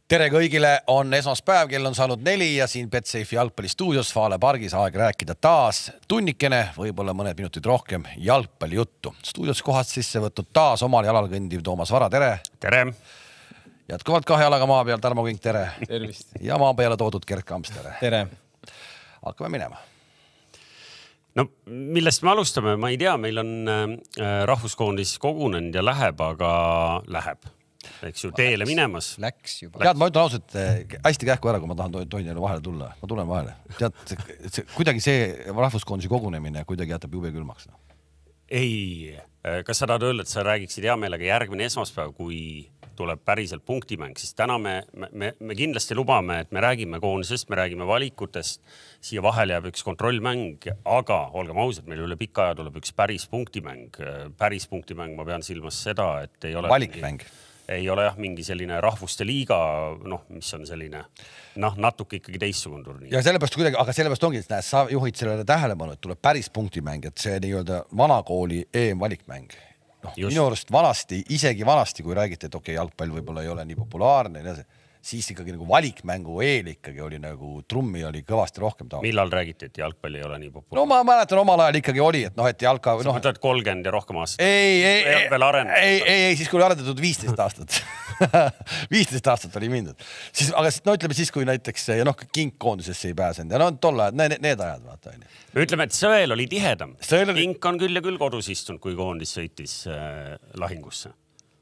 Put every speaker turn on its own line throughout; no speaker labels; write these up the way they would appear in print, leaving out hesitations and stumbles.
Tere kõigile, on esmaspäev, kell on saanud 4 ja siin Betsafe jalgpallistuudios Faale pargis aeg rääkida taas tunnikene, võib-olla mõned minutid rohkem jalgpallijuttu. Stuudios kohast sisse võtnud taas omal jalal kõndiv Toomas Vara, tere!
Tere!
Jätkuvalt 2 jalaga maa peal, Tarmo Kink, tere!
Tervist!
Ja maa peale toodud Gert Kamps, tere!
Tere!
Hakkame minema.
No, millest me alustame? Ma ei tea, meil on rahvuskoondis kogunenud ja läheb, aga läheb. Eks ju teele minemas.
Läks juba.
Tead, ma ütlen ausalt, hästi kähku ära, kui ma tahan toinjale vahele tulla. Ma tulen vahele. Tead, kuidagi see rahvuskoondisi kogunemine kuidagi jätab jube külmaks.
Ei, kas sa tahad öelda, et sa räägiksid hea meelega järgmine esmaspäev, kui tuleb päriselt punktimäng, siis täna me kindlasti lubame, et me räägime koondisest, me räägime valikutest, siia vahele jääb üks kontrollmäng, aga olgem ausad, meil üle pika aja tuleb üks päris punktimäng. Päris punktimäng, ma pean silmas seda, et ei ole
valikmäng.
Ei ole jah mingi selline rahvuste liiga, mis on selline natuke ikkagi teistsugune turniir.
Ja sellepärast kuidagi, aga sellepärast ongi, et sa juhid sellele tähelepanu, et tuleb päris punktimäng, et see nii-öelda vanakooli EM-valikmäng. Minu arust isegi vanasti, kui räägiti, et jalgpall võib-olla ei ole nii populaarne, siis ikkagi nagu valikmängu eel ikkagi oli nagu trummi oli kõvasti rohkem taha.
Millal räägiti, et jalgpall ei ole nii populaarne?
No ma mäletan omal ajal ikkagi oli, et et jalka...
Sa mõtled 30 ja rohkem aastat?
Ei, siis kui oli arendatud 15 aastat. 15 aastat oli mindud. Aga ütleme siis, kui näiteks Kink koondisesse ei pääsenud. Ja tol ajad, need ajad vaata.
Me ütleme, et Sõel oli tihedam. Kink on küll ja küll kodus istunud, kui koondis sõitis lahingusse.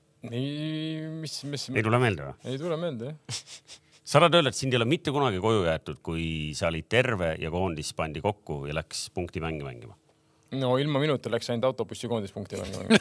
Ei tule meelde või?
Ei tule meelde, jah.
Sa oled öelda, et sind ei ole mitte kunagi koju jäetud, kui sa olid terve ja koondis pandi kokku ja läks punkti mängi mängima?
No ilma minuta läks ainult autobussi koondis punkti mängima.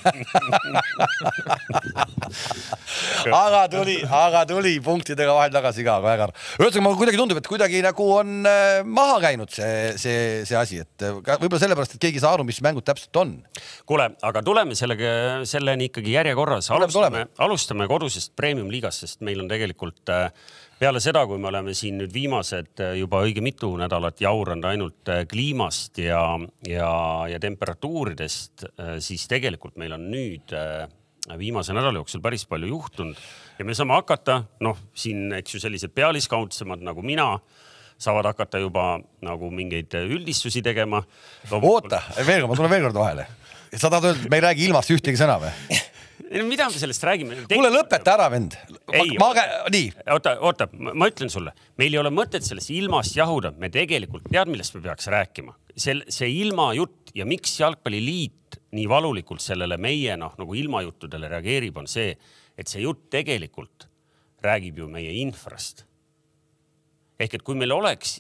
aga tuli punktidega vahel tagasi ka. Ühesõnaga, ma kuidagi tundub, et kuidagi nagu on maha käinud see asi, et võib-olla sellepärast, et keegi saa aru, mis mängud täpselt on.
Kuule, aga tuleme selleni ikkagi järjekorras. Alustame kodusest premium-liigast, sest meil on tegelikult peale seda, kui me oleme siin nüüd viimased juba õige mitu nädalat jauranud ainult kliimast ja temperatuuridest, siis tegelikult meil on nüüd viimase nädala jooksul päris palju juhtunud ja me saame hakata, siin eks ju sellised pealiskaudsemad nagu mina, saavad hakata juba nagu mingeid üldistusi tegema.
Oota, ma tulen veel kord vahele. Sa tahad öelda, et me ei räägi ilmast ühtegi sõna või?
Mida me sellest räägime?
Kuule, lõpeta ära, vend. Nii.
Oota, ma ütlen sulle, meil ei ole mõtet sellest ilmast jahuda. Me tegelikult tead, millest me peaks rääkima. See ilma jutt ja miks jalgpalliliit nii valulikult sellele meie nagu ilmajuttudele reageerib, on see, et see jutt tegelikult räägib ju meie infrast. Ehk et kui meil oleks,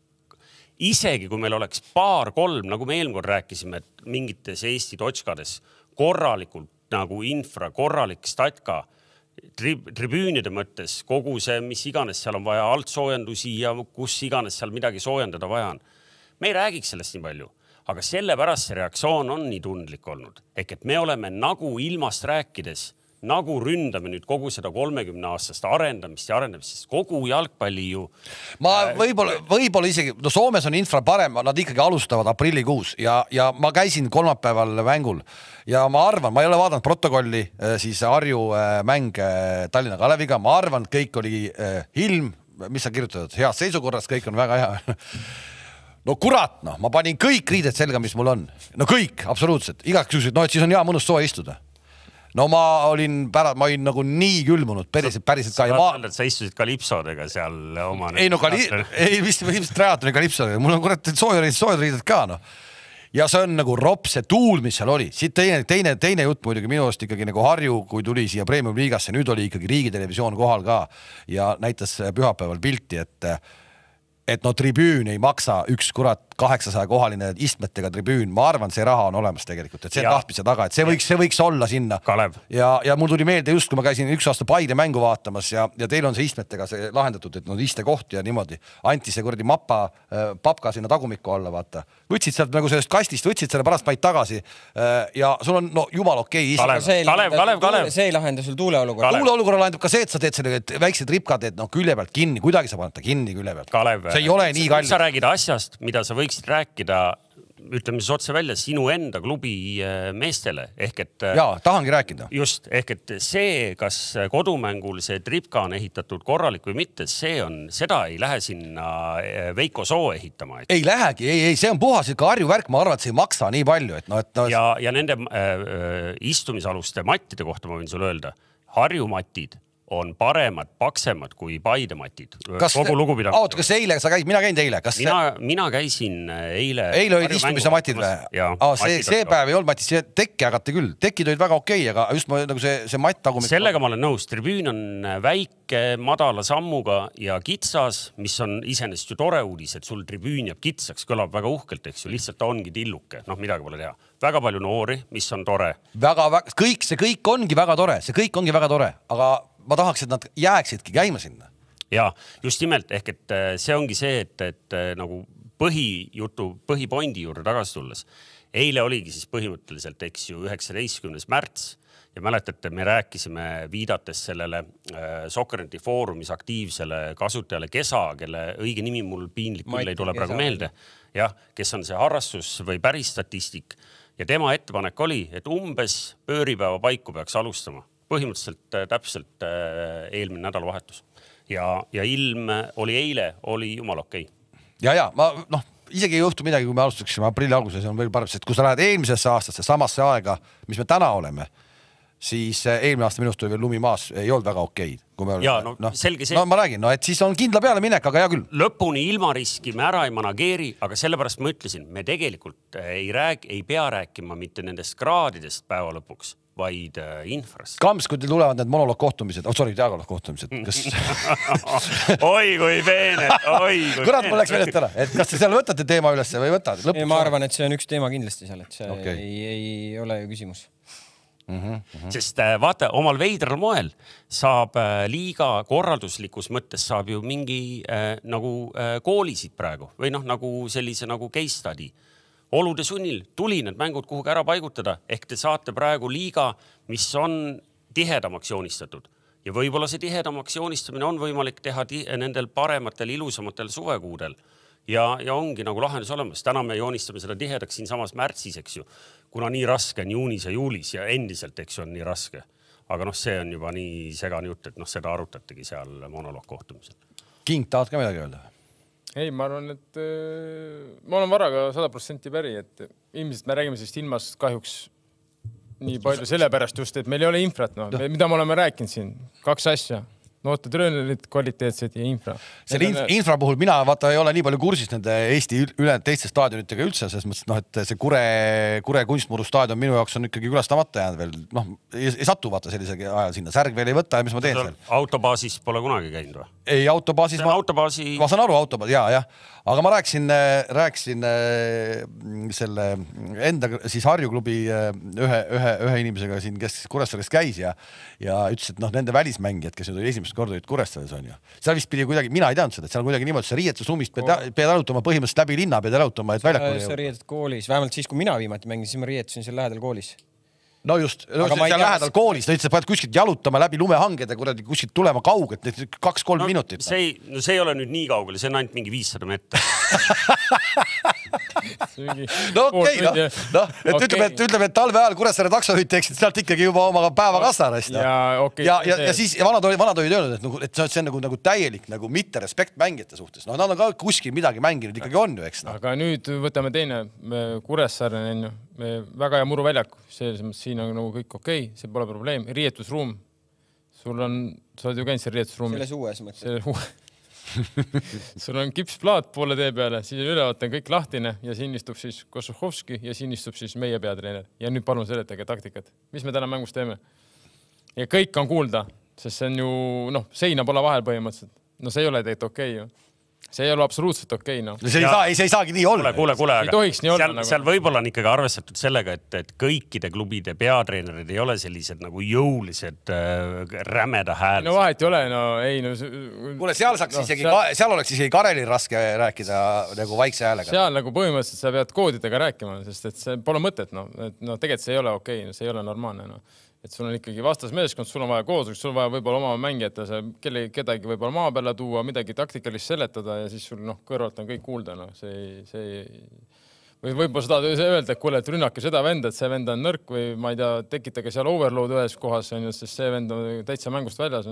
isegi kui meil oleks 2-3, nagu me eelmine kord rääkisime, et mingites Eesti točkades korralikult nagu infra, korralik statka, tribüünide mõttes, kogu see, mis iganes seal on vaja, altsoojendusi ja kus iganes seal midagi soojendada vaja on. Me ei räägiks sellest nii palju, aga sellepärast see reaktsioon on nii tundlik olnud. Ehk et me oleme nagu ilmast rääkides, nagu ründame nüüd kogu seda 30 aastast arendamist, sest kogu jalgpalli ju...
Ma võib-olla isegi, Soomes on infra parem, nad ikkagi alustavad aprillikuus ja ma käisin kolmapäeval mängul ja ma arvan, ma ei ole vaadanud protokolli, siis Harju mäng Tallinna Kaleviga, ma arvan, kõik oli ilm, mis sa kirjutad, heas seisukorras, kõik on väga hea. No kurat, ma panin kõik riided selga, mis mul on. No kõik, absoluutselt. Igaks küsisid, et siis on hea mõnus soe istuda. No ma olin nagu nii külmunud, päriselt ka.
Sa tahad, et sa istusid kalipsodega seal oma...
Ei, vist triatloni kalipsodega. Mul on kurat soojad riided ka, Ja see on nagu rops, see tuul, mis seal oli. Siit teine jutt muidugi minu arust ikkagi nagu Harju, kui tuli siia Premium-liigasse, nüüd oli ikkagi riigitelevisioon kohal ka ja näitas pühapäeval pilti, et tribüün ei maksa üks kurat 800-kohaline istmetega tribüün. Ma arvan, see raha on olemas tegelikult, et see tahtmise taga, et see võiks olla sinna.
Kalev.
Ja mul tuli meelde just, kui ma käisin üks aasta Paide mängu vaatamas ja teil on see istmetega see lahendatud, et iste koht ja niimoodi. Anti see kuradi papka sinna tagumikku alla, vaata. Võtsid sealt nagu sellest kastist, võtsid selle pärast paid tagasi ja sul on jumal okei.
Kalev.
See ei lahenda sul tuuleolukorra.
Tuuleolukorra lahendab ka see, et sa teed selle väiksed ripkad, et külje pealt kinni, kuidagi sa paned ta kinni külje pealt.
Kalev,
see ei ole nii kallis.
Sa räägid asjast, mida sa võiksid rääkida ütleme siis otse välja sinu enda klubi meestele ehk et
jaa, tahangi rääkida.
Just, ehk et see, kas kodumängul see tripka on ehitatud korralik või mitte, seda ei lähe sinna Veiko Soo ehitama.
Ei lähegi, see on puhas ikka Harju värk, ma arvan, et see ei maksa nii palju.
Ja nende istumisaluste mattide kohta ma võin sulle öelda, Harju matid on paremad, paksemad kui Paide matid. Kogu lugupidamine.
Oota, kas eile sa käisid? Mina käin teile.
Mina käisin eile.
Eile olid istumise matid või? See päev ei olnud matid, see tekki jagati küll. Tekid olid väga okei, aga just nagu see matt tagumik.
Sellega ma olen nõus. Tribüün on väike, madala sammuga ja kitsas, mis on iseenesest ju tore uudis, et sul tribüün jääb kitsaks, kõlab väga uhkelt, eks ju, lihtsalt ongi tilluke. Midagi pole teha. Väga palju noori, mis on tore.
See kõik ongi väga tore, aga ma tahaks, et nad jääksidki käima sinna.
Ja just nimelt, ehk et see ongi see, et nagu põhipointi juurde tagasi tulles. Eile oligi siis põhimõtteliselt, eks ju, 19. märts ja mäletate, me rääkisime viidates sellele Sokkerneti foorumis aktiivsele kasutajale Kesa, kelle õige nimi mul piinlik küll ei tule praegu meelde. Jah, kes on see harrastus või päris statistik. Ja tema ettepanek oli, et umbes pööripäeva paiku peaks alustama. Põhimõtteliselt täpselt eelmine nädalavahetus. Ja ilm oli eile, oli jumal okei.
Ja, isegi ei juhtu midagi, kui me alustaksime aprilli alguses, on veel parem, et kui sa lähed eelmisesse aastasse, samasse aega, mis me täna oleme, siis eelmine aasta minust oli veel lumi maas, ei olnud väga okei.
Selge see.
Ma räägin, et siis on kindla peale minek, aga hea küll.
Lõpuni ilmariski me ära ei manageeri, aga sellepärast ma ütlesin, me tegelikult ei pea rääkima mitte nendest kraadidest päeva lõpuks, vaid infrast.
Kamps, kui teil tulevad need monoloog-kohtumised, dialoog-kohtumised, kas...
Oi kui peened,
Kurat, mul läks meelest ära, et kas te seal võtate teema ülesse või võtad?
Ma arvan, et see on üks teema kindlasti seal, et see ei ole ju küsimus.
Sest vaata, omal veidral moel saab liiga korralduslikus mõttes saab ju mingi nagu koolisid praegu või nagu sellise nagu case study. Olude sunnil tuli need mängud kuhugi ära paigutada, ehk te saate praegu liiga, mis on tihedamaks joonistatud. Ja võib-olla see tihedamaks joonistamine on võimalik teha nendel parematel, ilusamatel suvekuudel. Ja ongi nagu lahendus olemas. Täna me joonistame seda tihedaks siin samas märtsis, eks ju. Kuna nii raske on juunis ja juulis ja endiselt, eks ju, on nii raske. Aga see on juba nii segane jutt, et seda arutategi seal monoloog kohtumisel.
King, tahad ka midagi öelda?
Ei, ma arvan, et ma olen varaga 100% päri, et ilmselt me räägime sellest ilmast kahjuks nii palju sellepärast just, et meil ei ole infrat, mida me oleme rääkinud siin. 2 asja. Noorte treenerid, kvaliteetsed ja infra.
Selle infra puhul mina ei ole nii palju kursis nende Eesti teiste staadionitega üldse, selles mõttes, et see Kure kunstmuru staadion minu jaoks on ikkagi külastamata jäänud veel. Ei satu vaata sellisegi ajal sinna. Särg veel ei võta ja mis ma teen seal?
Autobaasis pole kunagi käinud või?
Ei, autobaasis ma saan aru autobaas, jah. Aga ma rääkisin selle enda siis Harju klubi ühe inimesega siin, kes Kuressaares käis ja ütles, et nende välismängijad, kes nüüd esimest korda olid Kuressaares on ju. Seal vist pidi kuidagi, mina ei teadnud seda, et seal on kuidagi niimoodi, see riietusruumist pead jalutama põhimõtteliselt läbi linna, pead jalutama, et väljakule
sa riietud koolis, vähemalt siis, kui mina viimati mängin, siis ma riietusin seal lähedal koolis.
No just, seal lähedal koolis, ta ütles, et pead kuskilt jalutama läbi lumehanged ja kuskilt tulema kaugelt, 2-3 minutit.
See ei ole nüüd nii kaugel, see on ainult mingi 500 meetrit.
No okei, ütleme, et talve ajal Kuressaare taksojuhid teeksid sealt ikkagi juba oma päeva kassarest. Ja siis vanad olid öelnud, et see on nagu täielik mitte respekt mängijate suhtes. Nad on ka kuskil midagi mänginud, ikkagi on ju, eks.
Aga nüüd võtame teine Kuressaare, väga hea muruväljak, siin on nagu kõik okei, see pole probleem. Riietusruum, sa oled ju käinud see riietusruumi.
Selles uues mõttes.
Sul on kipsplaat poole tee peale, siis ülevaat on kõik lahtine ja siin istub siis Košuhovski ja siin istub siis meie peatreener. Ja nüüd palun seletage taktikat. Mis me täna mängus teeme? Ja kõik on kuulda, sest see on ju, seina pole vahel põhimõtteliselt. See ei ole tegelikult okei ju. See ei ole absoluutselt okei,
See ei saagi nii olla.
Kuule,
ei tohiks nii olla.
Seal võib-olla on ikkagi arvestatud sellega, et kõikide klubide peatreenerid ei ole sellised nagu jõulised rämeda hääl.
No vahet ei ole,
Kuule, seal oleks isegi Karelil raske rääkida nagu vaikse häälega.
Seal nagu põhimõtteliselt sa pead koodidega rääkima, sest et see pole mõtet, tegelikult see ei ole okei, see ei ole normaalne, Et sul on ikkagi vastasmeeskond, sul on vaja koosolek, sul on vaja võib-olla oma mängijate, kedagi võib-olla maa peale tuua, midagi taktikalist seletada ja siis sul kõrvalt on kõik kuulda. või võib-olla sa tahad öelda, et kuule, et rünnake seda venda, et see vend on nõrk või ma ei tea, tekitage seal overload ühes kohas, sest see vend on täitsa mängust väljas.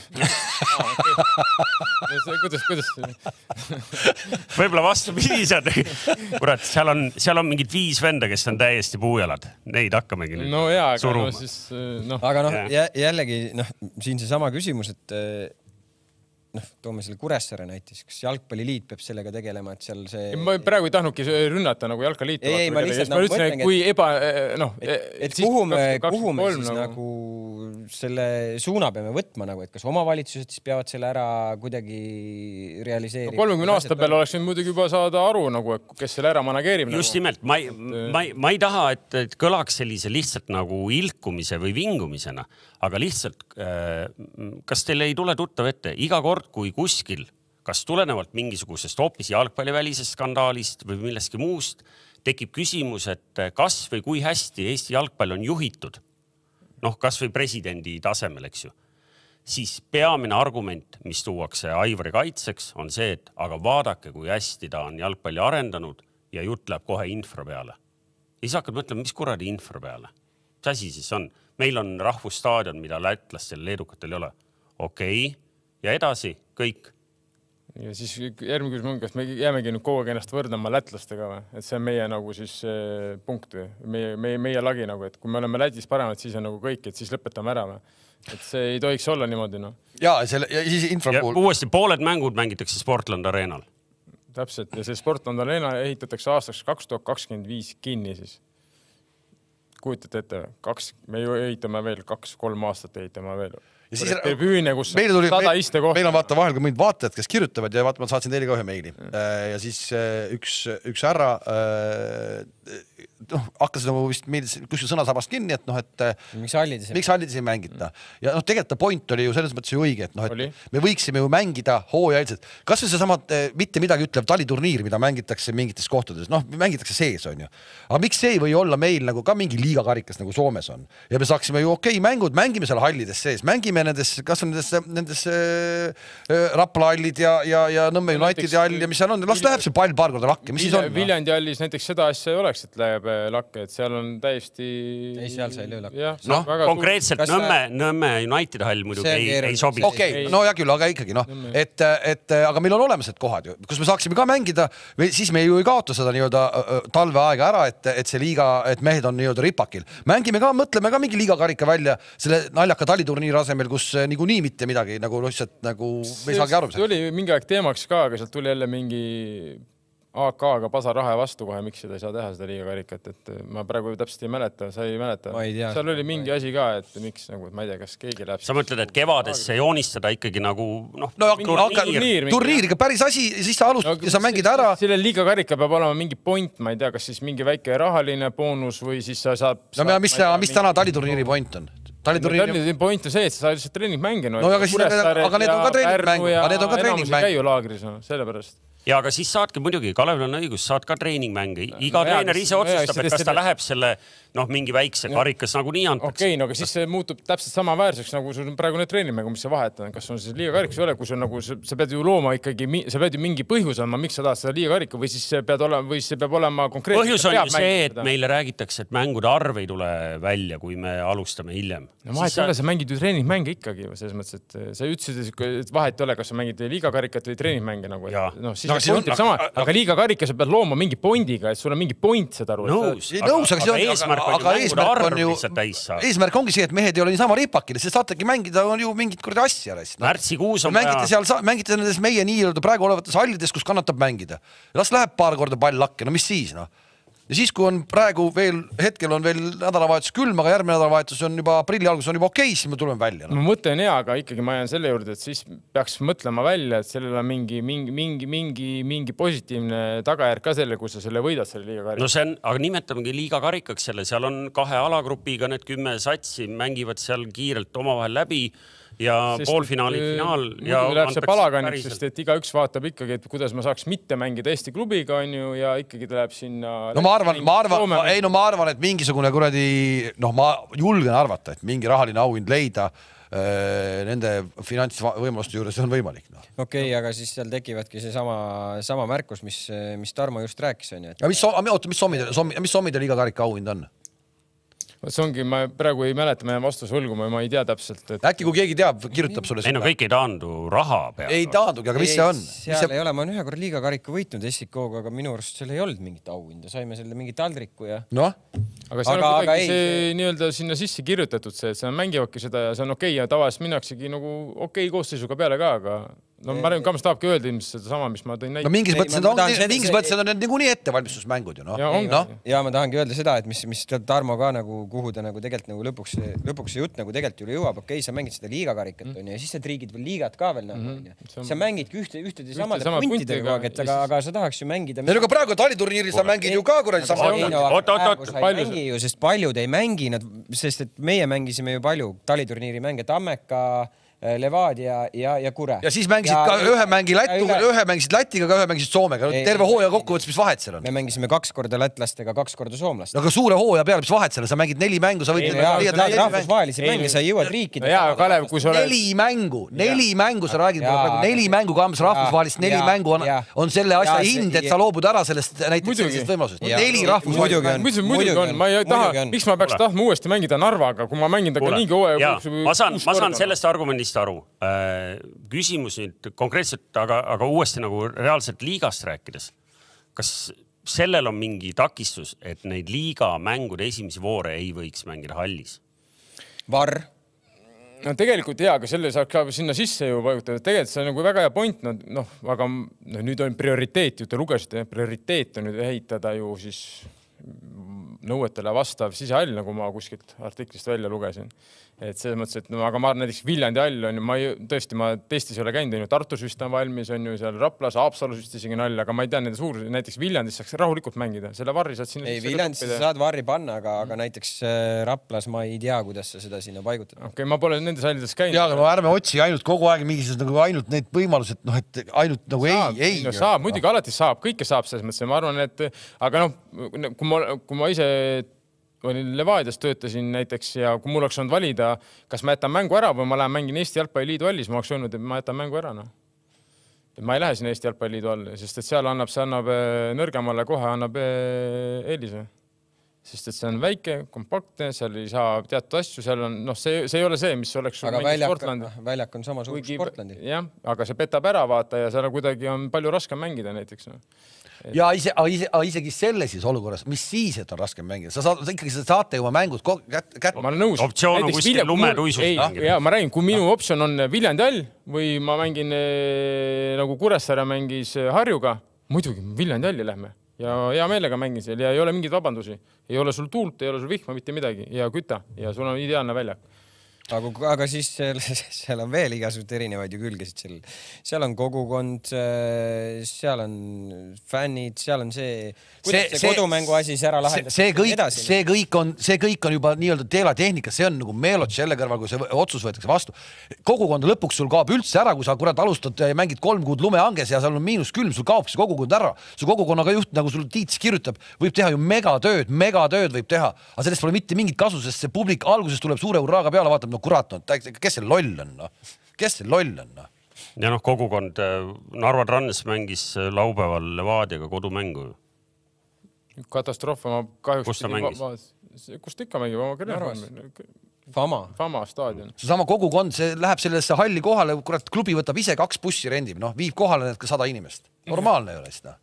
Kuidas?
Võib-olla vastupidi, kurat, seal on mingid 5 venda, kes on täiesti puujalad. Neid hakkamegi nüüd suruma.
Aga jällegi, siin see sama küsimus, et toome selle Kuressaare näiteks, kas Jalgpalliliit peab sellega tegelema, et seal see...
Ma praegu ei tahtnudki rünnata nagu Jalkaliitu.
Ei, ma lihtsalt
mõtlen, et kui
kuhu me siis nagu selle suuna peame võtma, et kas omavalitsused siis peavad selle ära kuidagi realiseerima?
30 aasta peal oleks muidugi juba saada aru, kes selle ära manageerib.
Just nimelt, ma ei taha, et kõlaks sellise lihtsalt nagu ilkumise või vingumisena, aga lihtsalt, kas teile ei tule tuttav ette? Iga kord, kui kuskil, kas tulenevalt mingisugusest hoopis jalgpallivälisest skandaalist või millestki muust, tekib küsimus, et kas või kui hästi Eesti jalgpall on juhitud, kas või presidendi tasemel, eks ju, siis peamine argument, mis tuuakse Aivari kaitseks, on see, et aga vaadake, kui hästi ta on jalgpalli arendanud ja jutt läheb kohe infra peale. Ja siis hakkad mõtlema, mis kuradi infra peale? Mis asi siis on? Meil on rahvusstaadion, mida lätlastel, leedukatel ei ole. Okei. Ja edasi, kõik.
Ja siis järgmine küsimus on, kas me jäämegi nüüd kogu aeg ennast võrdama lätlastega või? Et see on meie nagu siis punkt või? Meie lagi nagu, et kui me oleme Lätis paremad, siis on nagu kõik, et siis lõpetame ära või? Et see ei tohiks olla niimoodi,
Ja siis infra puhul...
Uuesti pooled mängud mängitakse Sportland Arenal.
Täpselt, ja see Sportland Arena ehitatakse aastaks 2025 kinni siis. Kujutate ette, me ju ehitame veel 2-3 aastat ehitame veel. Ja siis
meil on vaata vahel, kui mõned vaatajad, kes kirjutavad ja vaata, ma saatsin teile ka ühe meili. Ja siis üks härra hakkas nagu vist kuskil sõnasabast kinni, et
miks
hallides ei mängita. Ja tegelikult ta point oli ju selles mõttes ju õige, et me võiksime ju mängida hooajailiselt. Kas või see sama mitte midagi ütlev taliturniir, mida mängitakse mingites kohtades, mängitakse sees on ju. Aga miks see ei või olla meil nagu ka mingi liigakarikas nagu Soomes on? Ja me saaksime ju mängud, mängime seal hallides sees, mängime kas on nendes Rapla hallid ja Nõmme Unitedi hall ja mis seal on, las läheb see pall paar korda lakke, mis siis on?
Viljandi hallis näiteks seda asja ei oleks, et läheb lakke, et seal on täiesti...
Ei, seal sa ei löö lakke.
Konkreetselt Nõmme Unitedi hall muidugi ei sobi.
Okei, no ja küll, aga ikkagi aga meil on olemas need kohad ju, kus me saaksime ka mängida, siis me ju ei kaota seda nii-öelda talveaega ära, et see liiga, et mehed on nii-öelda ripakil. Mängime ka, mõtleme ka mingi liigakarika välja selle naljaka taliturniiri asemel, kus niikuinii mitte midagi, nagu lihtsalt nagu me ei saagi aru.
See oli mingi aeg teemaks ka, aga sealt tuli jälle mingi AK-ga pasarahe vastu kohe, miks seda ei saa teha, seda liigakarikat, et ma praegu täpselt ei mäleta, sa ei mäleta. Seal oli mingi asi ka, et miks, nagu, ma ei tea, kas keegi läheb.
Sa mõtled, et kevadesse joonistada ikkagi nagu,
turniiriga päris asi, siis sa alustad ja sa mängid ära.
Selle liigakarika peab olema mingi point, ma ei tea, kas siis mingi väike rahaline boonus või siis sa saab...
No mis täna taliturniiri point on?
Taliturniiri point on see, et sa saad lihtsalt treeningmänge.
Aga need on ka treeningmänge.
Käiu laagris, sellepärast.
Ja aga siis saadki muidugi, Kalevil on õigus, saad ka treeningmänge. Iga treener ise otsustab, et kas ta läheb selle mingi väikse karikas nagu nii antakse.
Okei, aga siis see muutub täpselt sama väärseks, nagu sul praegu need treeningmängu, mis sa vahetad. Kas on siis liigakarikas või ole, kui sa pead ju looma ikkagi, sa pead ju mingi põhjus andma, miks sa tahad seda liigakarika või siis see peab olema konkreetselt.
Põhjus on ju see, et meile räägitakse, et mängude arv ei tule välja, kui me alustame hiljem.
No vahet ei ole, sa mängid ju treeningmänge ikkagi selles mõttes, et sa ütlesid, et vahet ei ole, kas sa mängid liigakarikat või treeningmänge nagu. Aga liigakarikas sa pead looma mingi pointiga, et sul on mingi point seda aru.
Aga eesmärk ongi see, et mehed ei ole niisama ripakil, see saategi mängida on ju mingit kuradi asja.
Märtsikuus on
mängite nendes meie nii-öelda praegu olevates hallides, kus kannatab mängida. Las läheb paar korda pall lakke, no mis siis? Ja siis, kui on praegu hetkel on veel nädalavahetus külm, aga järgmine nädalavahetus on juba aprilli algus on juba okei, siis me tuleme välja.
Ma mõtlen hea, aga ikkagi ma jään selle juurde, et siis peaks mõtlema välja, et sellel on mingi positiivne tagajärg ka selle, kui sa selle võidad selle liigakarika.
No see on, aga nimetamegi liigakarikaks selle, seal on 2 alagrupiga, need 10 satsi mängivad seal kiirelt omavahel läbi ja poolfinaali finaal.
Ja läheb see palaganiks, sest et igaüks vaatab ikkagi, et kuidas ma saaks mitte mängida Eesti klubiga on ju, ja ikkagi ta läheb sinna...
No ma arvan, et mingisugune kuradi, ma julgen arvata, et mingi rahaline auhind leida nende finantsvõimaluste juures on võimalik. No.
Okei, aga siis seal tekivadki see sama märkus, mis Tarmo just rääkis.
Ja mis sommide liigakarika auhind on?
See ongi, ma praegu ei mäleta, ma jään vastuse võlguma ja ma ei tea täpselt.
Äkki kui keegi teab, kirjutab sulle.
Ei no kõik ei taandu raha peale.
Ei taandugi, aga mis see on?
Seal ei ole, ma olen ühe korra liigakarika võitnud SIK-ga, aga minu arust seal ei olnud mingit auhinda. Saime selle mingi taldriku ja...
No?
Aga see on kuidagi see nii-öelda sinna sisse kirjutatud see, et see mängivadki seda ja see on okei ja tavaliselt minnaksegi nagu okei koosseisuga peale ka, aga no ma arvan, Kams tahabki öelda ilmselt seda sama, mis ma tõin näite.
No mingis mõttes on need niikuinii ettevalmistusmängud ju.
Ja ma tahangi öelda seda, et mis Tarmo ka nagu, kuhu ta nagu tegelikult nagu lõpuks see jutt nagu tegelikult üle jõuab. Okei, sa mängid seda liigakarikat ja siis sa triigid veel liigat ka veel. Sa mängidki ühtede samade puntidega, aga sa tahaks ju mängida.
Aga praegu taliturniiri sa mängid ju ka kuradi sama.
Sest paljud ei mängi, sest et meie mängisime ju palju taliturniiri mänge, Tammeka, Levadia ja Kure.
Ja siis mängisid ka ühe mängisid Lätiga, ühe mängisid Soomega. Terve hooaja kokkuvõttes, mis vahet seal on?
Me mängisime 2 korda lätlastega, 2 korda soomlastega.
Aga suure hooaja peale, mis vahet seal on? Sa mängid 4 mängu, sa võid...
Rahvusvahelisi mänge, sa jõuad riikida.
Jaa, Kalev, kui sa oled...
4 mängu, sa räägid praegu 4 mängu Kams rahvusvahelist, 4 mängu on selle asja hind, et sa loobud ära sellest näiteks sellisest võimalusest. 4 rahvusvahelist.
Muidugi on, ma ei taha, miks ma peaks tahtma uuesti mängida Narvaga, kui ma mängin taga niigi hooaja.
Ma saan sellest argumendist aru. Küsimus nüüd konkreetselt, aga uuesti nagu reaalselt liigast rääkides. Kas sellel on mingi takistus, et neid liiga mängude esimesi voore ei võiks mängida hallis?
Varr?
No tegelikult hea, aga selle saab ka sinna sisse ju vajutada. Tegelikult see on nagu väga hea point, aga nüüd on prioriteet, ju te lugesite, prioriteet on nüüd ehitada ju siis nõuetele vastav sisehall, nagu ma kuskilt artiklist välja lugesin. Et selles mõttes, et aga ma näiteks Viljandi hall on ju, tõesti ma testis ei ole käinud, Tartus vist on valmis, on ju seal Raplas, Haapsalus vist isegi hall, aga ma ei tea nende suur, näiteks Viljandis saaks rahulikult mängida, selle varri saad sinna.
Ei, Viljandis sa saad varri panna, aga näiteks Raplas ma ei tea, kuidas sa seda sinna paigutad.
Okei, ma pole nendes hallides käinud.
Jaa, aga ärme otsi ainult kogu aeg mingisugused nagu ainult neid võimalused, et ainult nagu ei.
Saab, muidugi alati saab, kõike saab selles mõttes. Ma arvan, et aga kui ma ise olin Levadias töötasin näiteks ja kui mul oleks olnud valida, kas ma jätan mängu ära või ma lähen mängin Eesti Jalgpalliliidu hallis, ma oleks öelnud, et ma jätan mängu ära. Ma ei lähe sinna Eesti Jalgpalliliidu all, sest et seal annab nõrgemale kohe annab eelise. Sest et see on väike, kompaktne, seal ei saa teatud asju, seal on, see ei ole see, mis oleks sul mängis Sportlandi.
Väljak on sama suur Sportlandi.
Jah, aga see petab ära vaata ja seal kuidagi on palju raskem mängida näiteks.
Ja isegi selle siis olukorras, mis siis, et on raskem mängida? Sa ikkagi saate juba mängud kätte.
Ma olen nõus.
Optsioon on kuskil lumetuisust mängida.
Jaa, ma räägin, kui minu optsioon on Viljandi hall või ma mängin nagu Kuressaare mängis Harjuga, muidugi Viljandi halli lähme. Ja hea meelega mängin seal ja ei ole mingeid vabandusi. Ei ole sul tuult, ei ole sul vihma, mitte midagi. Ja küta ja sul on ideaalne väljak.
Aga siis seal on veel igasugused erinevaid ju külgesid. Seal on kogukond, seal on fännid, seal on see kodumängu asi ära lahendada.
See kõik on juba nii-öelda teelatehnika, see on nagu meelot selle kõrval, kui see otsus võetakse vastu. Kogukond lõpuks sul kaob üldse ära, kui sa kurat alustad ja mängid 3 kuud lumehanges ja seal on miinuskülm, sul kaob see kogukond ära. Su kogukonnaga juht, nagu sul Tiits kirjutab, võib teha ju megatööd võib teha, aga sellest pole mitte mingit kasu, sest see publik alguses tuleb suure urraaga peale, vaatab, no kurat, kes see loll on? Kes see loll on?
Ja kogukond Narva Trans mängis laupäeval Levadiaga kodumängu.
Katastroof, ma kahjuks...
Kus ta mängis?
Kus ta ikka mängib?
Fama
staadion.
See sama kogukond, see läheb sellesse halli kohale, kurat, klubi võtab ise 2 bussi rendib, viib kohale need 100 inimest. Normaalne ei ole seda.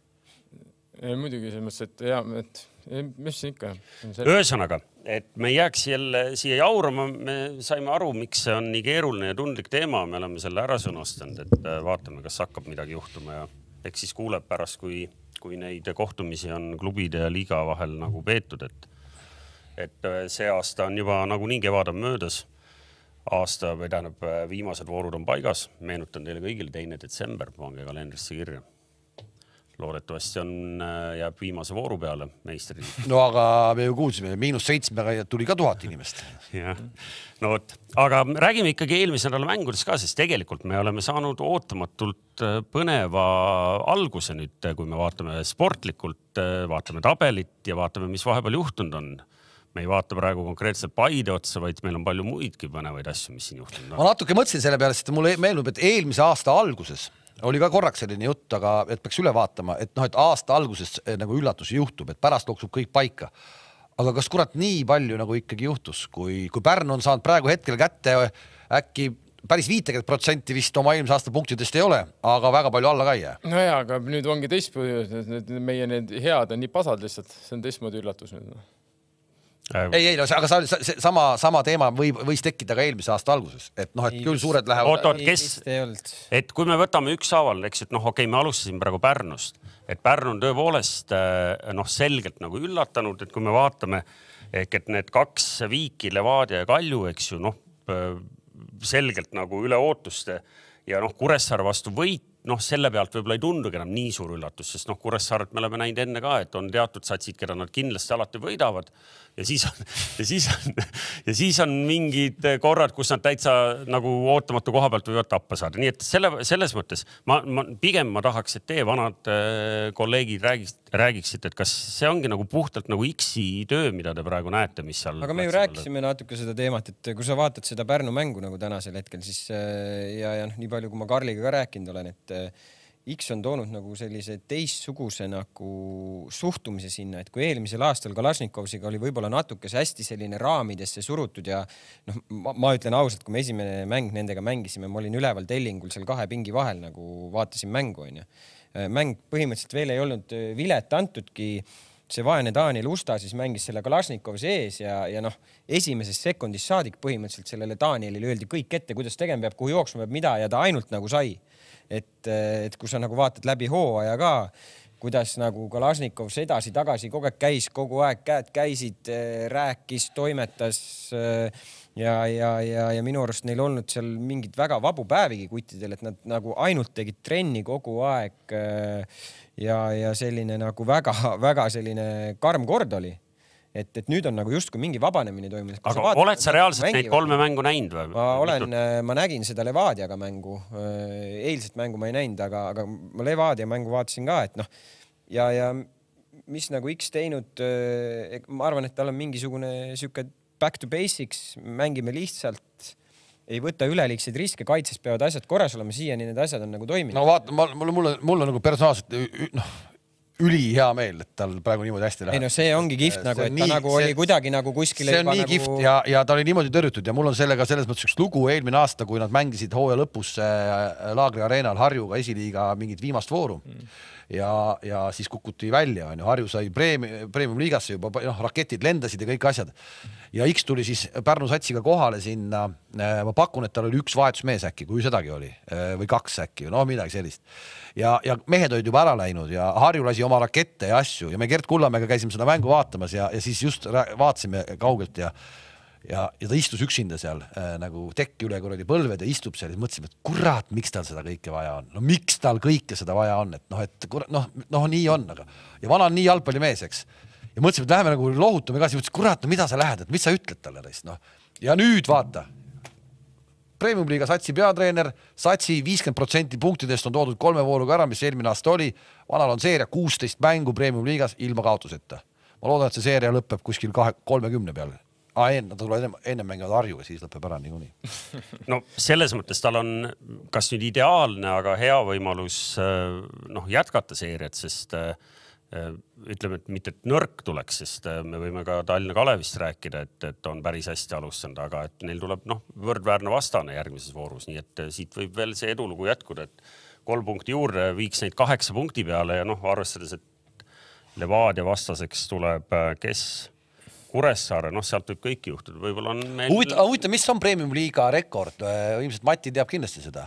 Muidugi selles mõttes, et jah, mis siin ikka?
Ühesõnaga, et me ei jääks siia jaurama, me saime aru, miks see on nii keeruline ja tundlik teema, me oleme selle ära sõnastanud, et vaatame, kas hakkab midagi juhtuma ja eks siis kuuleb pärast, kui neid kohtumisi on klubide ja liiga vahel nagu peetud, et see aasta on juba nagu nii kevad on möödas. Aasta või tähendab viimased voorud on paigas, meenutan teile kõigile 2. detsember, pange kalendrisse kirja. Loodetavasti jääb viimase vooru peale meistrid.
No aga me ju kuulsime, -7 tuli ka 1000 inimest.
Ja. No võt. Aga räägime ikkagi eelmise nädala mängudes ka, sest tegelikult me oleme saanud ootamatult põneva alguse nüüd, kui me vaatame sportlikult, vaatame tabelit ja vaatame, mis vahepeal juhtunud on. me ei vaata praegu konkreetselt Paide otsa, vaid meil on palju muidki põnevaid asju, mis siin juhtunud on.
Ma natuke mõtlesin selle peale, sest mulle meenub, et eelmise aasta alguses oli ka korraks selline jutt, aga et peaks üle vaatama, et noh, et aasta alguses nagu üllatusi juhtub, et pärast looksub kõik paika. Aga kas kurat nii palju nagu ikkagi juhtus, kui Pärnu on saanud praegu hetkel kätte äkki päris 50% vist oma eelmise aasta punktidest ei ole, aga väga palju alla ka ei jää.
No jaa, aga nüüd ongi teistmoodi, meie need head on nii pasad lihtsalt, see on teistmoodi üllatus nüüd.
Ei, aga sama teema võis tekkida ka eelmise aasta alguses, et noh, et küll suured lähevad.
Et kui me võtame ükshaaval, eks, et noh, okei, me alustasime praegu Pärnust, et Pärnu on tõepoolest selgelt nagu üllatanud, et kui me vaatame, et need 2 viiki, Levadia ja Kalju, eks ju, selgelt nagu üle ootuste ja Kuressaare vastu võit, selle pealt võib-olla ei tundugi enam nii suur üllatus, sest Kuressaaret me oleme näinud enne ka, et on teatud satsid, keda nad kindlasti alati võidavad ja siis on mingid korrad, kus nad täitsa nagu ootamatu koha pealt võivad tappa saada. Nii et selles mõttes pigem ma tahaks, et teie vanad kolleegid räägiksid, et kas see ongi nagu puhtalt nagu X-i töö, mida te praegu näete, mis seal...
Aga me ju rääkisime natuke seda teemat, et kui sa vaatad seda Pärnu mängu nagu tänasel hetkel, siis ja nii palju, kui ma Karliga ka rääkinud olen, et X on toonud nagu sellise teistsuguse nagu suhtumise sinna, et kui eelmisel aastal Kalašnikovsiga oli võib-olla natukese hästi selline raamidesse surutud ja ma ütlen ausalt, kui me esimene mäng nendega mängisime, ma olin üleval tellingul seal 2 pingi vahel nagu vaatasin mängu, on ju. Mäng põhimõtteliselt veel ei olnud vilet antudki, see vaene Daniel Usta siis mängis selle Kalašnikovsi ees ja esimesest sekundist saadik põhimõtteliselt sellele Danielile öeldi kõik ette, kuidas tegema peab, kuhu jooksma peab, mida ja ta ainult nagu sai. Et kui sa nagu vaatad läbi hooaja ka, kuidas nagu Kalašnikov edasi-tagasi kogu aeg käis, kogu aeg käed käisid, rääkis, toimetas ja minu arust neil olnud seal mingid väga vabu päevigi kuttidel, et nad nagu ainult tegid trenni kogu aeg ja selline nagu väga selline karm kord oli. Et nüüd on nagu justkui mingi vabanemine toimunud.
Aga oled sa reaalselt neid 3 mängu näinud või?
Ma nägin seda Levadiaga mängu. Eilset mängu ma ei näinud, aga ma Levadia mängu vaatasin ka, et ja mis nagu X teinud, ma arvan, et tal on mingisugune siuke back to basics, mängime lihtsalt, ei võta üleliigseid riske, kaitses peavad asjad korras olema, siiani need asjad on nagu toiminud.
No vaata, mulle nagu personaalselt üli hea meel, et tal praegu niimoodi hästi läheb.
Ei see ongi kift nagu, et ta nagu oli kuidagi nagu kuskile...
See on nii kift ja ta oli niimoodi tõrjutud ja mul on sellega selles mõttes üks lugu eelmine aasta, kui nad mängisid hooaja lõpus Laagri areenal Harjuga esiliiga mingit viimast vooru ja siis kukuti välja. Harju sai premium liigasse juba, raketid lendasid ja kõik asjad. Ja X tuli siis Pärnu satsiga kohale sinna. Ma pakun, et tal oli 1 vahetusmees äkki, kui sedagi oli, või 2 äkki, midagi sellist. Ja mehed olid juba ära läinud ja Harju lasi oma rakette ja asju ja me Gert Kullamäega käisime seda mängu vaatamas ja siis just vaatasime kaugelt ja ta istus üksinda seal nagu tekki üle kuradi põlved ja istub seal ja mõtlesime, et kurat, miks tal seda kõike vaja on. No miks tal kõike seda vaja on, et nii on, aga ja vana on nii jalgpallimees, eks. Ja mõtlesime, et läheme nagu lohutume ka, siis mõtlesin, kurat, mida sa lähed, et mis sa ütled talle reist, Ja nüüd vaata, Premium-liiga satsi peatreener, satsi 50% punktidest on toodud 3 vooruga ära, mis eelmine aasta oli. Vanal on seeria 16 mängu Premium-liigas ilma kaotuseta. Ma loodan, et see seeria lõpeb kuskil 30 peal. Nad tulevad enne mängivad Harjuga, siis lõpeb ära niikuinii.
No selles mõttes tal on kas nüüd ideaalne, aga hea võimalus jätkata seeriat, sest ütleme, et mitte nõrk tuleks, sest me võime ka Tallinna Kalevist rääkida, et on päris hästi alustanud, aga et neil tuleb võrdväärne vastane järgmises voorus, nii et siit võib veel see edulugu jätkuda, et 3 punkti juurde viiks neid 8 punkti peale ja arvestades, et Levadia vastaseks tuleb kes Kuressaare, sealt võib kõik juhtuda. Võib-olla on meil...
Huvita, mis on Premium-liiga rekord? Ilmselt Mati teab kindlasti seda.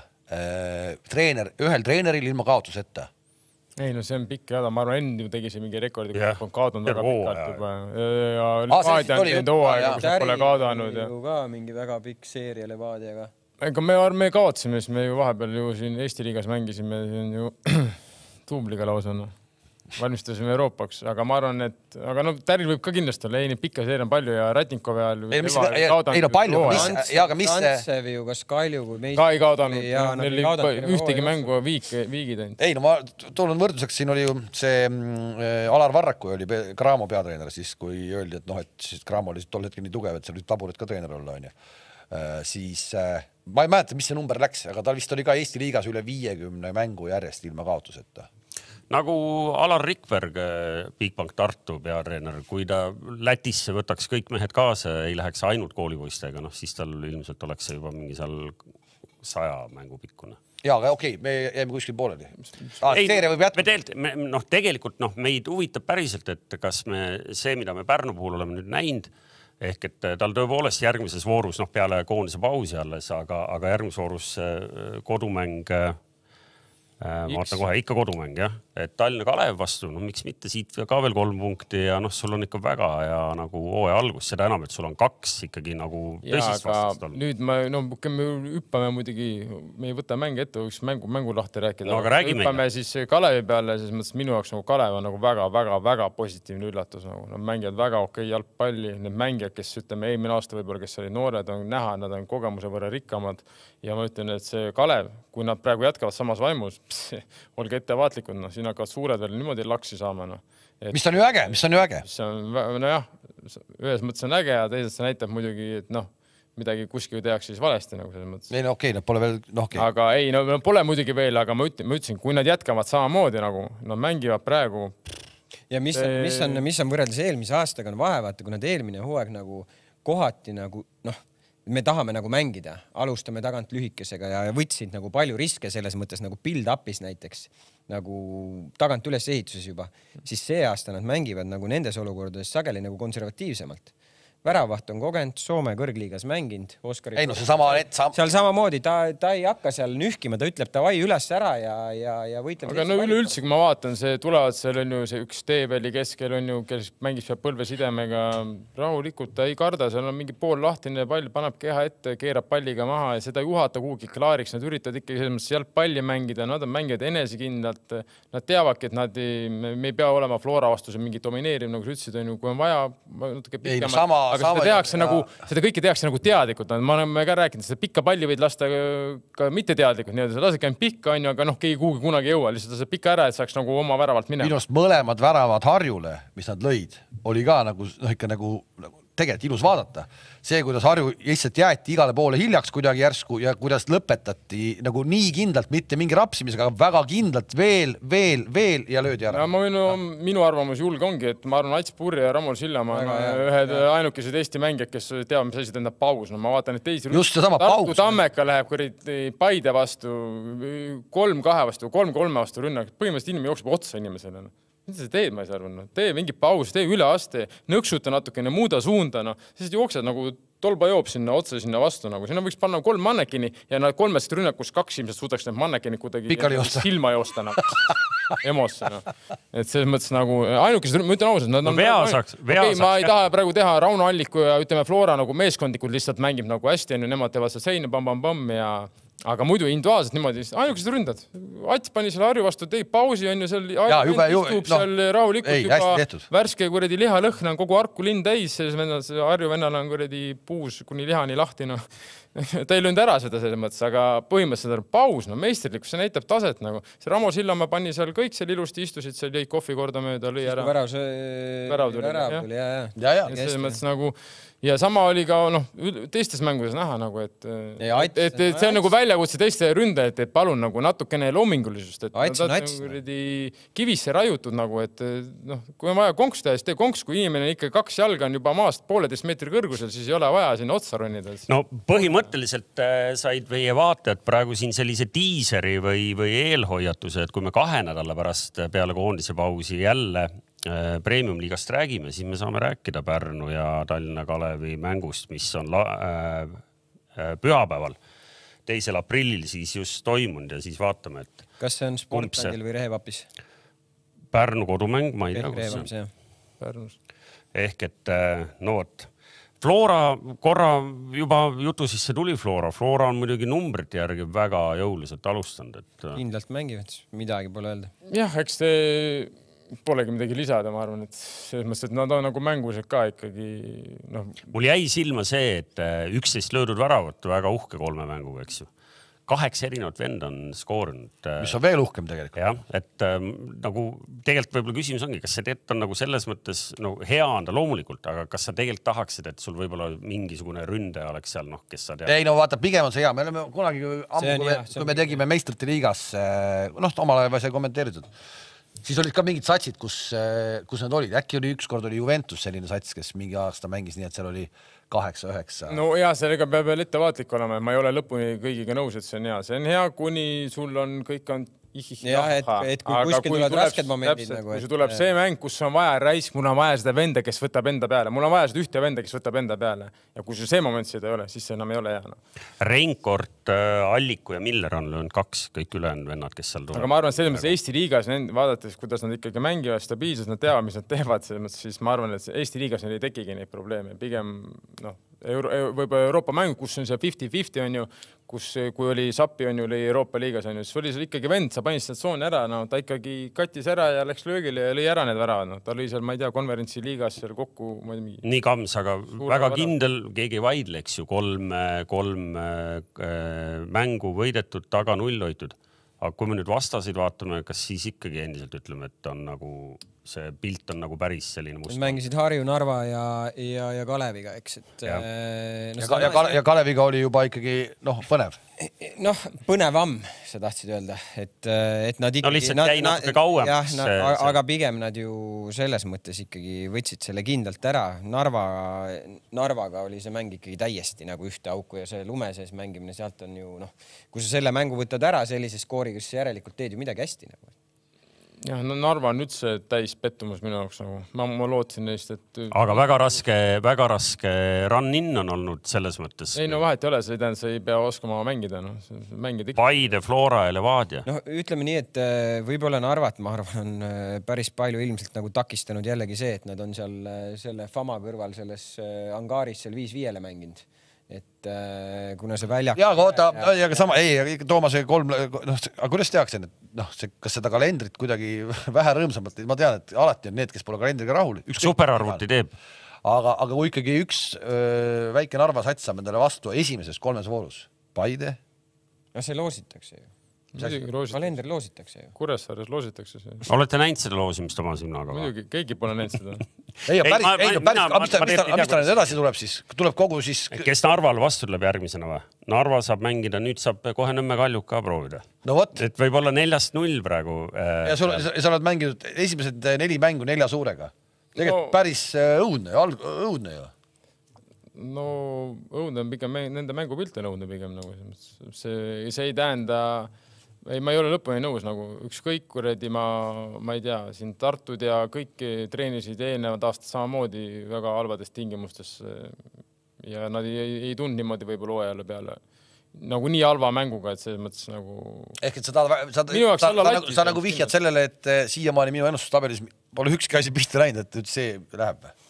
Ühel treeneril ilma kaotuseta.
Ei, see on pikk jada. Ma arvan, enne tegi see mingi rekordi, kui on kaotanud väga pikalt juba. Ja Levadia on teinud hooaega, kus nad pole kaotanud.
Ka mingi väga pikk seeria Levadiaga.
Ega me kaotsime, siis me ju vahepeal ju siin Eesti liigas mängisime, see on ju tuubliga lausa. valmistusime Euroopaks, aga ma arvan, et Täril võib ka kindlasti olla, neid pikka seeria on palju ja Ratnikov ja
palju, aga mis
Rantsevi ju kas Kalju või
meist ka ei kaudanud, ühtegi mängu viigid ainult.
Ei, no ma toon võrdluseks, siin oli ju see Alar Varraku oli Cramo peatreener, siis kui öeldi, et et siis Cramo oli tol hetkel nii tugev, et seal võid taburit ka treener olla, on ju. Siis ma ei mäleta, mis see number läks, aga tal vist oli ka Eesti liigas üle 50 mängu järjest ilma kaotuseta.
Nagu Alar Rikberg, Bigbank Tartu peatreener, kui ta Lätisse võtaks kõik mehed kaasa, ei läheks ainult koolipoistega, siis tal ilmselt oleks see juba mingi seal 100 mängu pikkune. Jaa, aga okei, me jääme kuskil pooleli. Tegelikult meid huvitab päriselt, et kas see, mida me Pärnu puhul oleme nüüd näinud, ehk et tal tõepoolest järgmises voorus, peale koondise pausi alles, aga järgmises voorus kodumäng, vaatan kohe, ikka kodumäng, jah. Et Tallinna Kalev vastu, miks mitte siit ka veel 3 punkti ja sul on ikka väga ja nagu hooaja algus, seda enam, et sul on 2 ikkagi nagu tõsist vastast olnud.
Nüüd me hüppame muidugi, me ei võta mänge ette, võiks mängu lahti rääkida.
No, aga räägime.
Hüppame siis Kalevi peale, siis mõttes minu jaoks Kalev on väga positiivne üllatus. Nad mängivad väga okei jalgpalli, need mängijad, kes eelmine aasta võib-olla, kes olid noored, on näha, nad on kogemuse võrra rikkamad ja ma ütlen, et see Kalev, kui nad praegu jätkavad samas vaimus, olge ettevaatlikud, siin hakkavad suured veel niimoodi laksi saama.
Mis on ju äge,
Nojah, ühes mõttes on äge ja teisest see näitab muidugi, et midagi kuskil tehakse siis valesti nagu selles mõttes.
Ei, okei, nad pole veel,
Aga ei, pole muidugi veel, aga ma ütlesin, kui nad jätkavad samamoodi nagu, nad mängivad praegu.
Ja mis on võrreldes eelmise aastaga on vahe, vaata, kui nad eelmine hooaeg nagu kohati nagu, me tahame nagu mängida, alustame tagant lühikesega ja võtsid nagu palju riske selles mõttes nagu build-upis näiteks, nagu tagant üles ehituses juba, siis see aasta nad mängivad nagu nendes olukordades sageli nagu konservatiivsemalt. Väravaht on kogenud, Soome kõrgliigas mänginud.
Ei,
seal samamoodi, ta ei hakka seal nühkima, ta ütleb davai üles ära ja võitleb.
Aga üleüldse, kui ma vaatan, see tulevad, seal on ju see üks Teeväli keskel on ju, kes mängis seal põlvesidemega rahulikult, ta ei karda, seal on mingi pool lahtine pall, paneb keha ette, keerab palliga maha ja seda juhata kuhugi klaariks, nad üritavad ikkagi selles mõttes jalgpalli mängida, nad on mängijad enesekindlalt, nad teavadki, et me ei pea olema Flora vastus mingi domineeriv, nagu sa ütlesid, kui on vaja natuke pikemalt. Aga seda kõike tehakse nagu teadlikult. Ma oleme ka rääkinud, seda pikka palli võid lasta ka mitte teadlikult. Sa lased käin pikka, aga keegi kuhugi kunagi ei jõua. Lihtsalt see pikka ära, et saaks nagu oma väravalt minema.
Minust mõlemad väravad Harjule, mis nad lõid, oli ka ikka nagu tegelikult ilus vaadata. See, kuidas Harju lihtsalt jäeti igale poole hiljaks kuidagi järsku ja kuidas lõpetati nagu nii kindlalt, mitte mingi rapsimisega, aga väga kindlalt veel ja löödi ära.
Minu arvamus julge ongi, et ma arvan, Ats Purri ja Ramon Sillamaa ühed ainukesed Eesti mängijad, kes teavad, mis asi tähendab paus. Ma vaatan, et teisi Tartu Tammeka läheb Paide vastu 3-2 vastu, 3-3 vastu rünnak. Põhimõtteliselt inimene jookseb otsa inimesele. Mida sa teed, ma ei saa arvanud? Tee mingi paus, tee üleaste, nõksuta natukene, muuda suunda. Siis jooksed nagu tolba joob sinna otsa sinna vastu. Sinna võiks panna 3 mannekini ja nad 3 rünnakus 2 ilmselt suudaks need mannekini kuidagi silma joosta. Emosse. Et selles mõttes nagu ainukesed, ma ütlen ausalt, ma ei taha praegu teha Rauno Alliku ja ütleme Flora nagu meeskondlikult lihtsalt mängib nagu hästi, nemad teevad seda seina, bam ja aga muidu individuaalselt niimoodi, ainukesed ründad. Ats pani selle Harju vastu, tegi pausi, on ju seal, istub seal rahulikult juba värske kuredi lihalõhna on kogu Arku linn täis, Harju vennal on kuredi puus kuni lihani lahti. Ta ei löönud ära seda selles mõttes, aga põhimõtteliselt on paus, meisterlikkus, see näitab taset. See Ramo Sillamaa pani seal kõik seal ilusti istusid, seal jäi kohvi korda mööda, lõi ära.
Värav tuli,
jah. Selles mõttes nagu ja sama oli ka teistes mängudes näha, et see on nagu väljakutse teiste ründajad, et palun nagu natukene loomingulisust, et kivisse rajutud, et kui on vaja konks teha, siis tee konks, kui inimene ikka 2 jalga on juba maast 1,5 meetri kõrgusel, siis ei ole vaja sinna otsa ronnida.
No põhimõtteliselt said meie vaatajad praegu siin sellise tiiseri või eelhoiatuse, et kui me 2 nädala pärast peale koondise pausi jälle Premium-liigast räägime, siis me saame rääkida Pärnu ja Tallinna Kalevi mängust, mis on pühapäeval 2. aprillil siis just toimunud ja siis vaatame, et
kas see on Sportlandil või Rehevapis?
Pärnu kodumäng, ma ei tea, kus see on.
Pärnus.
Ehk et Flora korra juba jutu sisse tuli Flora on muidugi numbrite järgi väga jõuliselt alustanud.
Kindlalt mängivad, midagi pole öelda.
Jah, eks Polegi midagi lisada, ma arvan, et selles mõttes, et nad on nagu mängulised ka ikkagi. No.
Mul jäi silma see, et 11 löödud väravat väga uhke 3 mänguga, eks ju. 8 erinevat vend on skoorinud.
Mis on veel uhkem tegelikult.
Jah, et nagu tegelikult võib-olla küsimus ongi, kas see teet on nagu selles mõttes hea anda loomulikult, aga kas sa tegelikult tahaksid, et sul võib-olla mingisugune ründaja oleks seal, kes sa tead?
Ei, no vaata, pigem on see hea. Me oleme kunagi, kui me tegime meistrite liigas, omal ajal sai kommenteeritud, siis olid ka mingid satsid, kus nad olid. Äkki oli ükskord oli Juventus selline sats, kes mingi aasta mängis nii, et seal oli 8-9.
No ja sellega peab veel ettevaatlik olema. Ma ei ole lõpuni kõigiga nõus, et see on hea. See on hea, kuni sul on kõik on
jah, et kui kuskil tulevad rasked momendid.
Kui see tuleb see mäng, kus on vaja raisk, mul on vaja seda venda, kes võtab enda peale. Mul on vaja seda ühte venda, kes võtab enda peale. Ja kui see moment seda ei ole, siis see enam ei ole hea.
Reinkord, Alliku ja Miller on löönud 2 kõik ülejäänud vennad, kes seal tuleb.
Aga ma arvan, selles mõttes Eesti liigas, vaadates, kuidas nad ikkagi mängivad stabiilselt, nad teavad, mis nad teevad, siis ma arvan, et Eesti liigas neil ei tekigi neid probleeme. Pigem võib-olla Euroopa mäng, kus on see 50-50 on ju, kus kui oli Sappi on ju, oli Euroopa liigas on ju, siis oli seal ikkagi vend, sa panid seda tsooni ära, ta ikkagi kattis ära ja läks löögile ja lõi ära need väravad. Ta oli seal, ma ei tea, konverentsi liigas seal kokku.
Nii kams, aga väga kindel, keegi ei vaidle, eks ju, 3 mängu võidetud, taga 0 hoitud. Aga kui me nüüd vastasid vaatame, kas siis ikkagi endiselt ütleme, et on nagu see pilt on nagu päris selline must.
Mängisid Harju, Narva ja Kaleviga, eks.
Ja Kaleviga oli juba ikkagi põnev.
Põnevam, sa tahtsid öelda, et nad ikkagi...
No lihtsalt jäi natuke kauem.
Aga pigem nad ju selles mõttes ikkagi võtsid selle kindlalt ära. Narvaga oli see mäng ikkagi täiesti nagu ühte auku ja see lume sees mängimine sealt on ju, kui sa selle mängu võtad ära sellise skooriga, siis järelikult teed ju midagi hästi nagu.
Jah, Narva on üldse täis pettumus minu jaoks nagu. Ma lootsin neist, et...
Aga väga raske run-in on olnud selles mõttes.
Ei, vahet ei ole, see tähendab, sa ei pea oskama mängida.
Paide, Flora ja Levadia.
Ütleme nii, et võib-olla Narvat, ma arvan, on päris palju ilmselt nagu takistanud jällegi see, et nad on seal selle Fama kõrval selles angaaris seal 5-5 mänginud. Et kuna see väljak...
Ja, aga sama, Toomase 3... aga kuidas tehakse need? Kas seda kalendrit kuidagi vähe rõõmsamalt? Ma tean, et alati on need, kes pole kalendriga rahul.
Superarvuti teeb.
Aga kui ikkagi üks väike Narva sats saab endale vastu esimeses 3 voorus, Paide?
See loositakse ju. Kalender loositakse ju.
Kuressaares loositakse see.
Olete näinud seda loosimist oma silmaga?
Muidugi, keegi pole näinud seda.
Mis ta nüüd edasi tuleb siis? Tuleb kogu siis...
Kes Narval vastu tuleb järgmisena või? Narva saab mängida, nüüd saab kohe Nõmme Kaljuk ka proovida.
No võt.
Et võib olla 4-0 praegu.
Ja sa oled mänginud esimesed 4 mängu 4 suurega. Tegelikult päris õudne ju.
No õudne on pigem, nende mängupilt on õudne pigem. See ei tähenda... Ma ei ole lõpuni nõus, ükskõik kuredi ma ei tea, siin Tartud ja kõik treenisid eelnevad aastad samamoodi väga halvades tingimustes ja nad ei tund niimoodi võib-olla hooajale peale nagu nii halva mänguga, et selles mõttes nagu... Ehk
et sa nagu vihjad sellele, et siiamaani minu ennustustabelis pole ükski asi pihta läinud, et see läheb või?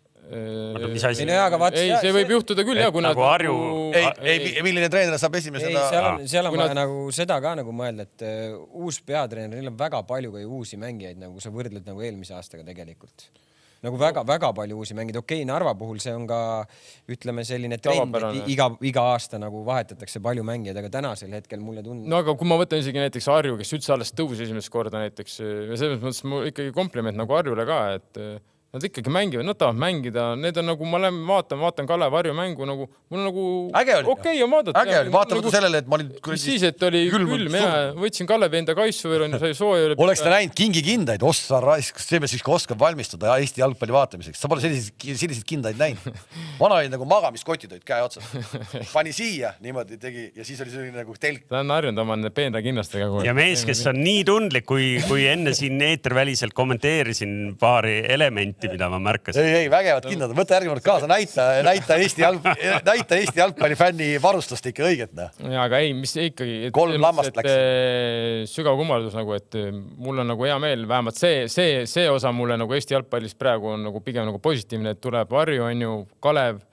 See võib juhtuda küll, kui nad...
Milline treener saab esimesena...
Seal on vaja nagu seda ka nagu mõelda, et uus peatreener, neil on väga palju ka uusi mängijaid, nagu sa võrdled nagu eelmise aastaga tegelikult. Nagu väga palju uusi mängida. Okei, Narva puhul see on ka, ütleme, selline trend, et iga aasta nagu vahetatakse palju mängijaid, aga tänasel hetkel mulle tundub...
No aga kui ma võtan isegi näiteks Harju, kes üldse alles tõusis esimest korda näiteks, ja selles mõttes mul ikkagi kompliment nagu Harjule ka, et nad ikkagi mängivad, nad tahavad mängida, need on nagu, ma vaatan Kalev Harju mängu, nagu, mul on nagu okei on vaadata.
Äge oli, vaatamata sellele, et ma olin...
Siis, et oli külm ja võtsin Kalevi enda kaisu ja sai sooja.
Oleks ta näinud kingikindaid, ossa raisk, see me siis oskab valmistuda Eesti jalgpalli vaatamiseks. Sa pole selliseid kindaid näinud. Vana oli nagu magamiskotid olid käe otsas. Pani siia, niimoodi tegi ja siis oli selline nagu telk.
Ta on harjunud oma peenra kinnastega.
Ja mees, kes on nii tundlik, kui enne siin eeterväliselt kommenteerisin paari elementi, mida ma märkasin.
Ei, vägevad kindlad. Võta järgmine kaasa, näita Eesti jalgpallifänni varustust ikka õiget.
Ja, aga ei, mis ikkagi...
3 lammast läks.
Sügav kummardus, nagu, et mul on nagu hea meel, vähemalt see osa mulle nagu Eesti jalgpallis praegu on nagu pigem nagu positiivne, et tuleb Harju, on ju, Kalev.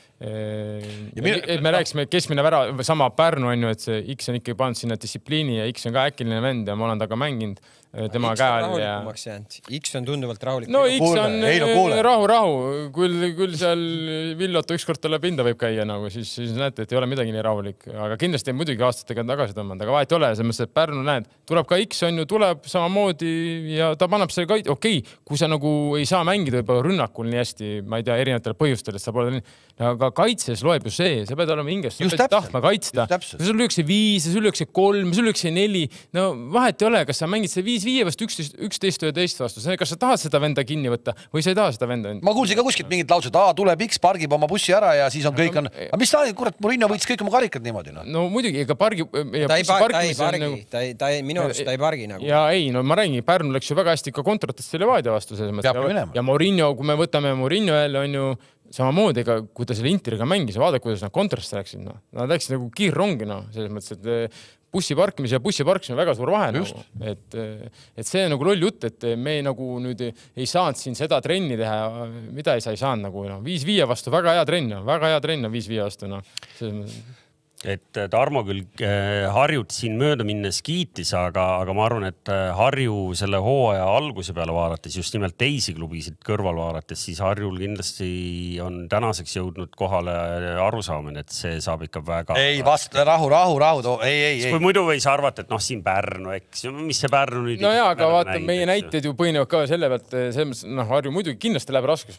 Et me rääksime keskmine sama Pärnu, on ju, et see X on ikkagi pannud sinna distsipliini ja X on ka äkiline vend ja ma olen taga mänginud. tema
X
käe
on
all ja
rahulikumaks jäänud. X on tunduvalt rahulikum.
no X on rahu, küll seal Villotu ükskord talle pinda võib käia nagu, siis näete, et ei ole midagi nii rahulik, aga kindlasti muidugi aastatega tagasi tõmmanud, aga vahet ei ole, selles et Pärnu näed, tuleb ka X on ju, tuleb samamoodi ja ta paneb selle okei, kui sa nagu ei saa mängida võib-olla rünnakul nii hästi, ma ei tea, erinevatel põhjustel, et sa pole nii, aga kaitses loeb ju see, sa pead olema hingest, sa pead tahtma kaitsta. Sul lüüakse 5, sul lüüakse 3, sul lüüakse 4, no vahet ei ole, kas sa mängid see 5 vastu 11 vastu, kas sa tahad seda venda kinni võtta või sa ei taha seda venda?
Ma kuulsin ka kuskilt mingit laused, tuleb X, pargib oma bussi ära ja siis on kõik on... Aga mis sa, kurat, Mourinho võitis kõik oma karikad niimoodi?
No muidugi, ega pargi...
Ta ei minu arust ta ei pargi nagu.
Ja ei, no ma räägin, Pärnu läks ju väga hästi ka kontratesse Levadia vastu. Ja Mourinho, kui me võtame Mourinho jälle, on ju samamoodi, ega kui ta selle Interiga mängis ja vaada, kuidas nad kontrasse läksid. Nad läksid nagu kiirrongi, selles mõttes, et bussi parkimise on väga suur vahe. Nagu. Et see on nagu loll jutt, et me nagu nüüd ei saanud siin seda trenni teha, mida ei saanud nagu 5-5 vastu, väga hea trenn, 5-5 vastu.
Et Tarmo küll Harjut siin mööda minnes kiitis, aga ma arvan, et Harju selle hooaja alguse peale vaadates, just nimelt teisi klubisid kõrval vaadates, siis Harjul kindlasti on tänaseks jõudnud kohale arusaamine, et see saab ikka väga... Ei,
rahu, ei.
Kui muidu võis arvata, et siin Pärnu, eks, mis see Pärnu nüüd...
No jaa, aga vaata, meie näited ju põhinevad ka selle pealt, Harju muidugi kindlasti läheb raskust.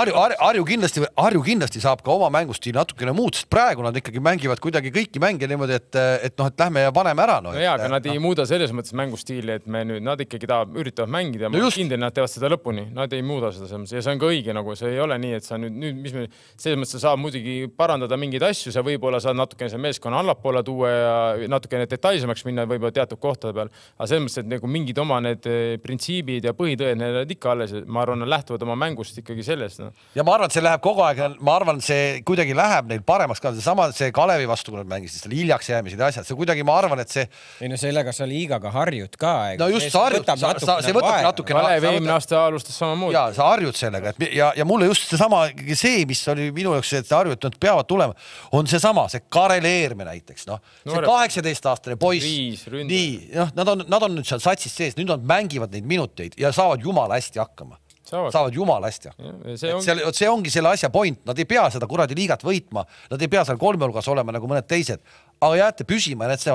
Harju kindlasti saab ka oma mängustiili natukene muud, sest praegu nad ikkagi mängivad kuidagi kõiki mänge niimoodi, et lähme ja paneme ära.
No jaa, aga nad ei muuda selles mõttes mängustiili, et nad ikkagi üritavad mängida ja ma kindel, nad teevad seda lõpuni. Nad ei muuda seda ja see on ka õige, nagu see ei ole nii, et sa nüüd mis me, selles mõttes sa saab muidugi parandada mingeid asju, sa võib-olla saad natukene see meeskonna allapoole tuua ja natukene detailsemaks minna võib-olla teatud kohtade peal, aga selles mõttes, et nagu mingid oma need printsiibid ja põhitõed, need ikka alles, ma arvan, lähtuvad oma mängust ikkagi sellest.
Ja ma arvan, et see läheb kogu aeg, ma arvan, see kuidagi läheb neil paremaks ka, see Kalevi vastu, mängis selle hiljaks jäämised ja asjad. See kuidagi ma arvan, et see... Ei
no sellega sa liigaga harjud ka.
No just see harjud, see võtab natukene...
Kalev eelmine aasta alustas samamoodi.
Jaa, sa harjud sellega. Ja mulle just see, mis oli minu jaoks, et harjud nad peavad tulema, on see sama, see Karel Eerme näiteks. See 18-aastane poiss. Nii, nad on nüüd seal satsis sees, nüüd nad mängivad neid minuteid ja saavad jumala hästi hakkama. Saavad jumala hästi. See ongi selle asja point. Nad ei pea seda kuradi liigat võitma. Nad ei pea seal kolmehulgas olema nagu mõned teised. Aga jääte püsima ja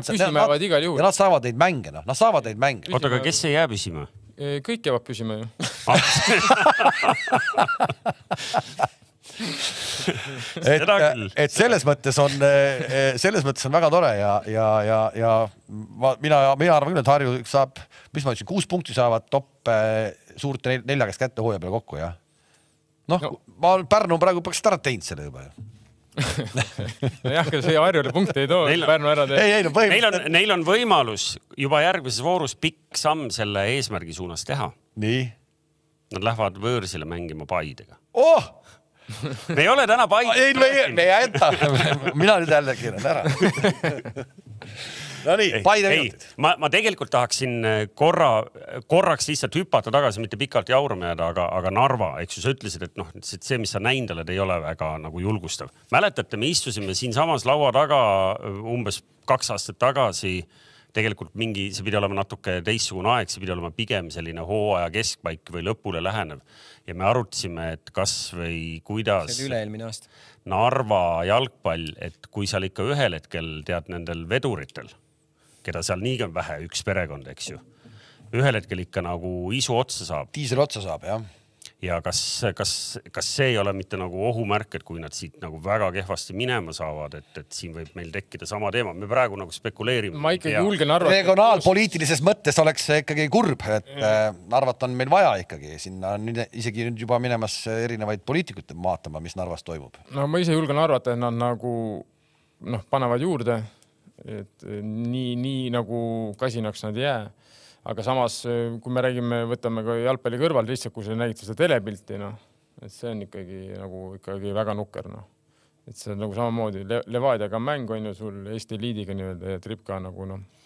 nad saavad neid mänge. Nad saavad neid mänge.
Oota, aga kes ei jää püsima?
Kõik jäävad püsima ju.
Et selles mõttes on väga tore ja mina arvan küll, et Harju saab, mis ma ütlesin, 6 punkti saavad top suurte 4 käest kätte hooja peale kokku ja Pärnu praegu peaks ära teinud selle juba ju.
Jah, see Harjule punkti ei too, Pärnu ära teeb.
Neil on võimalus juba järgmises voorus pikk samm selle eesmärgi suunas teha.
Nii?
Nad lähevad võõrsile mängima Paidega.
Me
ei ole täna Paide.
Ei, me ei jäta. Mina nüüd jälle kiiren ära. No nii, Paide minutid.
Ma tegelikult tahaksin korraks lihtsalt hüpata tagasi, mitte pikalt jaurama jääda, aga Narva, eks ju, sa ütlesid, et see, mis sa näinud oled, ei ole väga nagu julgustav. Mäletate, me istusime siin samas laua taga umbes 2 aastat tagasi, tegelikult see pidi olema natuke teissugune aeg, see pidi olema pigem selline hooaja keskpaik või lõpule lähenev. Ja me arutasime, et kas või kuidas Narva jalgpall, et kui seal ikka ühel hetkel tead nendel veduritel, keda seal niigi on vähe, üks perekond, eks ju, ühel hetkel ikka nagu isu otsa saab.
Diisel otsa saab, jah.
Ja kas see ei ole mitte nagu ohumärk, et kui nad siit nagu väga kehvasti minema saavad, et siin võib meil tekkida sama teema. Me praegu nagu spekuleerime.
Ma ikkagi julgen arvata.
Regionaalpoliitilises mõttes oleks see ikkagi kurb, et Narvat on meil vaja ikkagi. Sinna on isegi nüüd juba minemas erinevaid poliitikute vaatama, mis Narvas toimub.
No ma ise julgen arvata, et nad nagu panevad juurde, et nii nagu kasinaks nad jää. Aga samas, kui me räägime, võtame ka jalgpalli kõrval, lihtsalt kui sa nägid seda telepilti, et see on ikkagi väga nukker. Et see on nagu samamoodi Levadiaga mäng on ju sul Eesti liidiga ja Tripka nagu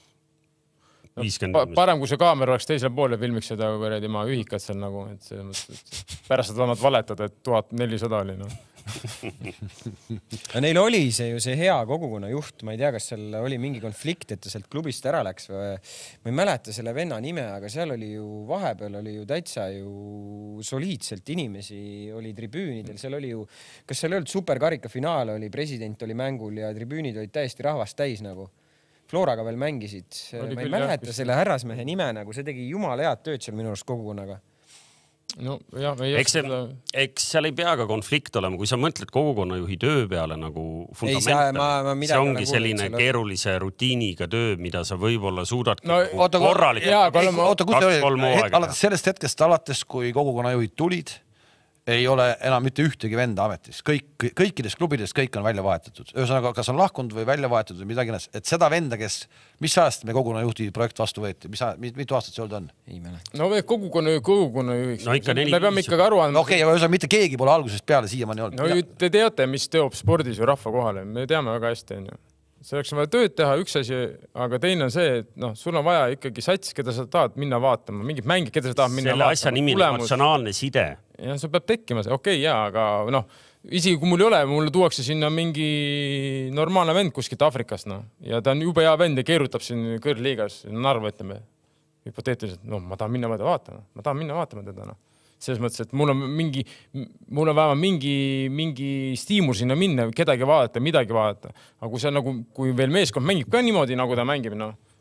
parem, kui see kaamera oleks teisel pool ja filmiks seda tema ühikat seal nagu, et pärast nad valetada, et 1400 oli.
Neil oli see hea kogukonna juht, ma ei tea, kas seal oli mingi konflikt, et ta sealt klubist ära läks või ma ei mäleta selle venna nime, aga seal oli ju vahepeal oli ju täitsa ju soliidselt inimesi oli tribüünidel, seal oli ju, kas seal ei olnud superkarika finaal oli, president oli mängul ja tribüünid olid täiesti rahvast täis nagu. Floraga veel mängisid, ma ei mäleta selle härrasmehe nime nagu, see tegi jumala head tööd seal minu arust kogukonnaga.
No, jah,
eks seal ei pea ka konflikt olema, kui sa mõtled kogukonnajuhi töö peale nagu fundamentaalne. See ongi selline keerulise rutiiniga töö, mida sa võib-olla suudad korralikult 2-3 hooaega.
Alates sellest hetkest alates, kui kogukonnajuhid tulid, ei ole enam mitte ühtegi venda ametis. Kõikides klubides kõik on välja vahetatud. Ühesõnaga, kas on lahkunud või välja vahetatud või midagi näes. Et seda venda, kes, mis ajast me kogukonnajuhti projekt vastu võeti? Mitu aastat see olnud on?
Ei mäleta.
No kogukonnajuhiks. No ikka 4-5. Me peame ikkagi aru andma.
Okei, aga mitte keegi pole algusest peale siiamaani olnud.
No te teate, mis teob spordis ju rahva kohale. Me teame väga hästi. See oleks vaja tööd teha, üks asi, aga teine on see, et sul on vaja ikkagi sats, keda sa tahad minna vaatama, mingid mängid, keda sa tahad minna
vaatama. Selle asja nimi on emotsionaalne side.
Ja see peab tekkima see, okei, aga isegi kui mul ei ole, mulle tuuakse sinna mingi normaalne vend kuskilt Afrikast, ja ta on jube hea vend ja keerutab siin kõrgliigas, Narva ütleme, hüpoteetiliselt, ma tahan minna vaatama teda. Selles mõttes, et mul on vähemalt mingi stiimul sinna minna, kedagi vaadata, midagi vaadata. Aga kui see kui veel meeskond mängib ka niimoodi, nagu ta mängib,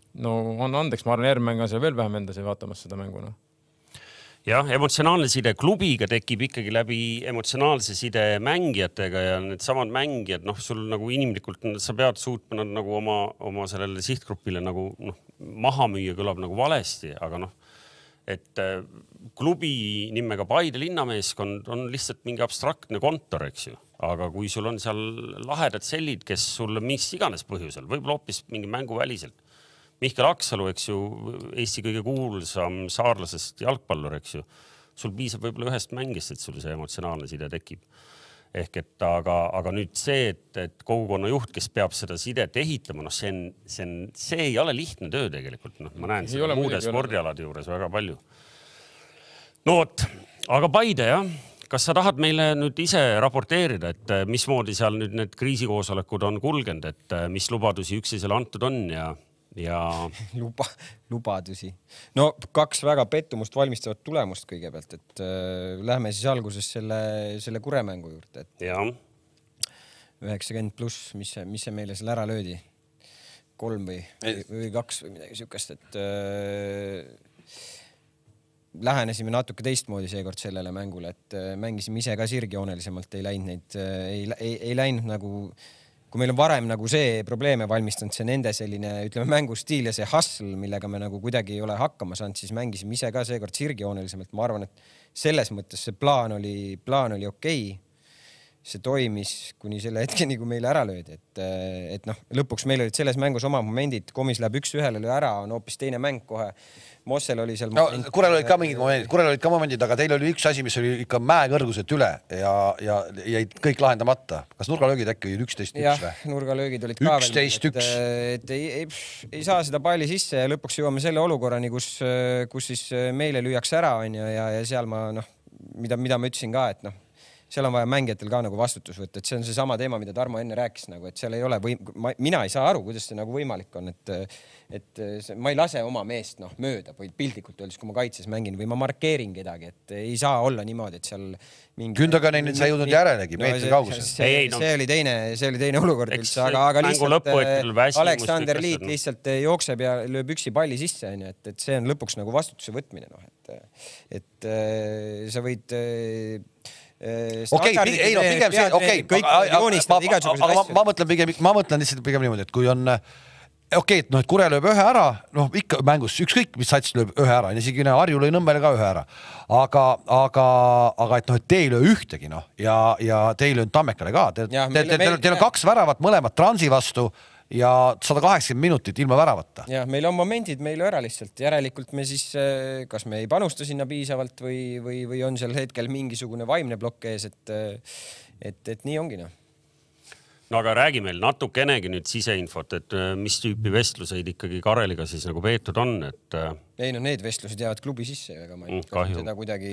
on andeks, ma arvan, järgmänga see veel vähem endas vaatamas seda mänguna.
Jah, emotsionaalne side klubiga tekib ikkagi läbi emotsionaalse side mängijatega ja need samad mängijad, sul nagu inimlikult sa pead suutma nagu oma sellele sihtgrupile nagu maha müüa kõlab nagu valesti, aga et klubi nimega Paide linnameeskond on lihtsalt mingi abstraktne kontor, eks ju. Aga kui sul on seal lahedad sellid, kes sulle mis iganes põhjusel, võib-olla hoopis mingi mängu väliselt. Mihkel Aksalu, eks ju, Eesti kõige kuulsam saarlasest jalgpallur, eks ju. Sul piisab võib-olla ühest mängist, et sul see emotsionaalne side tekib. Ehk et aga nüüd see, et kogukonna juht, kes peab seda sidet ehitama, see ei ole lihtne töö tegelikult. Ma näen seda muude spordialade juures väga palju. No vot, aga Paide, jah. Kas sa tahad meile nüüd ise raporteerida, et mismoodi seal nüüd need kriisikoosolekud on kulgenud, et mis lubadusi üksteisele antud on ja
lubadusi. No 2 väga pettumust valmistavat tulemust kõigepealt, et lähme siis alguses selle kuremängu juurde.
Ja.
90+, mis see meile seal ära löödi? 3 või 2 või midagi sükast, et lähenesime natuke teistmoodi seekord sellele mängule, et mängisime ise ka sirgjoonelisemalt, ei läinud nagu kui meil on varem nagu see probleeme valmistanud, see nende selline, ütleme, mängustiil ja see hustle, millega me nagu kuidagi ei ole hakkama saanud, siis mängisime ise ka seekord sirgjoonelisemalt. Ma arvan, et selles mõttes see plaan oli okei. See toimis kuni selle hetkeni, kui meile ära löödi. Et lõpuks meil olid selles mängus oma momendid, Komis läheb 1-1 ära, on hoopis teine mäng kohe. Mossel oli seal
Kurel olid ka mingid momendid, aga teil oli üks asi, mis oli ikka mäekõrguselt üle ja jäid kõik lahendamata. Kas nurgalöögid äkki olid 11-1?
Jah, nurgalöögid olid ka
11-1.
Et ei saa seda palli sisse ja lõpuks jõuame selle olukorrani, kus siis meile lüüaks ära ja seal mida ma ütlesin ka, et seal on vaja mängijatel ka nagu vastutus võtta, et see on see sama teema, mida Tarmo enne rääkis, et seal ei ole mina ei saa aru, kuidas see nagu võimalik on, et ma ei lase oma meest mööda või piltlikult öeldes, kui ma kaitses mängin või ma markeerin kedagi, et ei saa olla niimoodi, et seal mingi
Kündagani nüüd sa jõudnud järelegi, meetri kaugusel.
See oli teine olukord üldse, aga lihtsalt Aleksander Liit lihtsalt jookseb ja lööb üksi palli sisse, et see on lõpuks nagu vastutuse võtmine, et sa võid
pigem see, ma mõtlen lihtsalt pigem niimoodi, et kui on et Kure lööb ühe ära, ikka mängus ükskõik, mis sats lööb ühe ära, isegi Harju lõi Nõmmele ka ühe ära, aga et te ei löö ühtegi ja te ei löönud Tammekale ka, teil on 2 väravat mõlemad Transi vastu ja 180 minutit ilma väravata.
Ja meil on momendid meil ära lihtsalt. Järelikult me siis, kas me ei panusta sinna piisavalt või on seal hetkel mingisugune vaimne blokk ees, et nii ongi.
No aga räägi meil natukenegi nüüd siseinfot, et mis tüüpi vestluseid ikkagi Kareliga siis nagu peetud on, et...
Ei, no need vestlused jäävad klubi sisse, aga ma ei
kahju.
Seda kuidagi...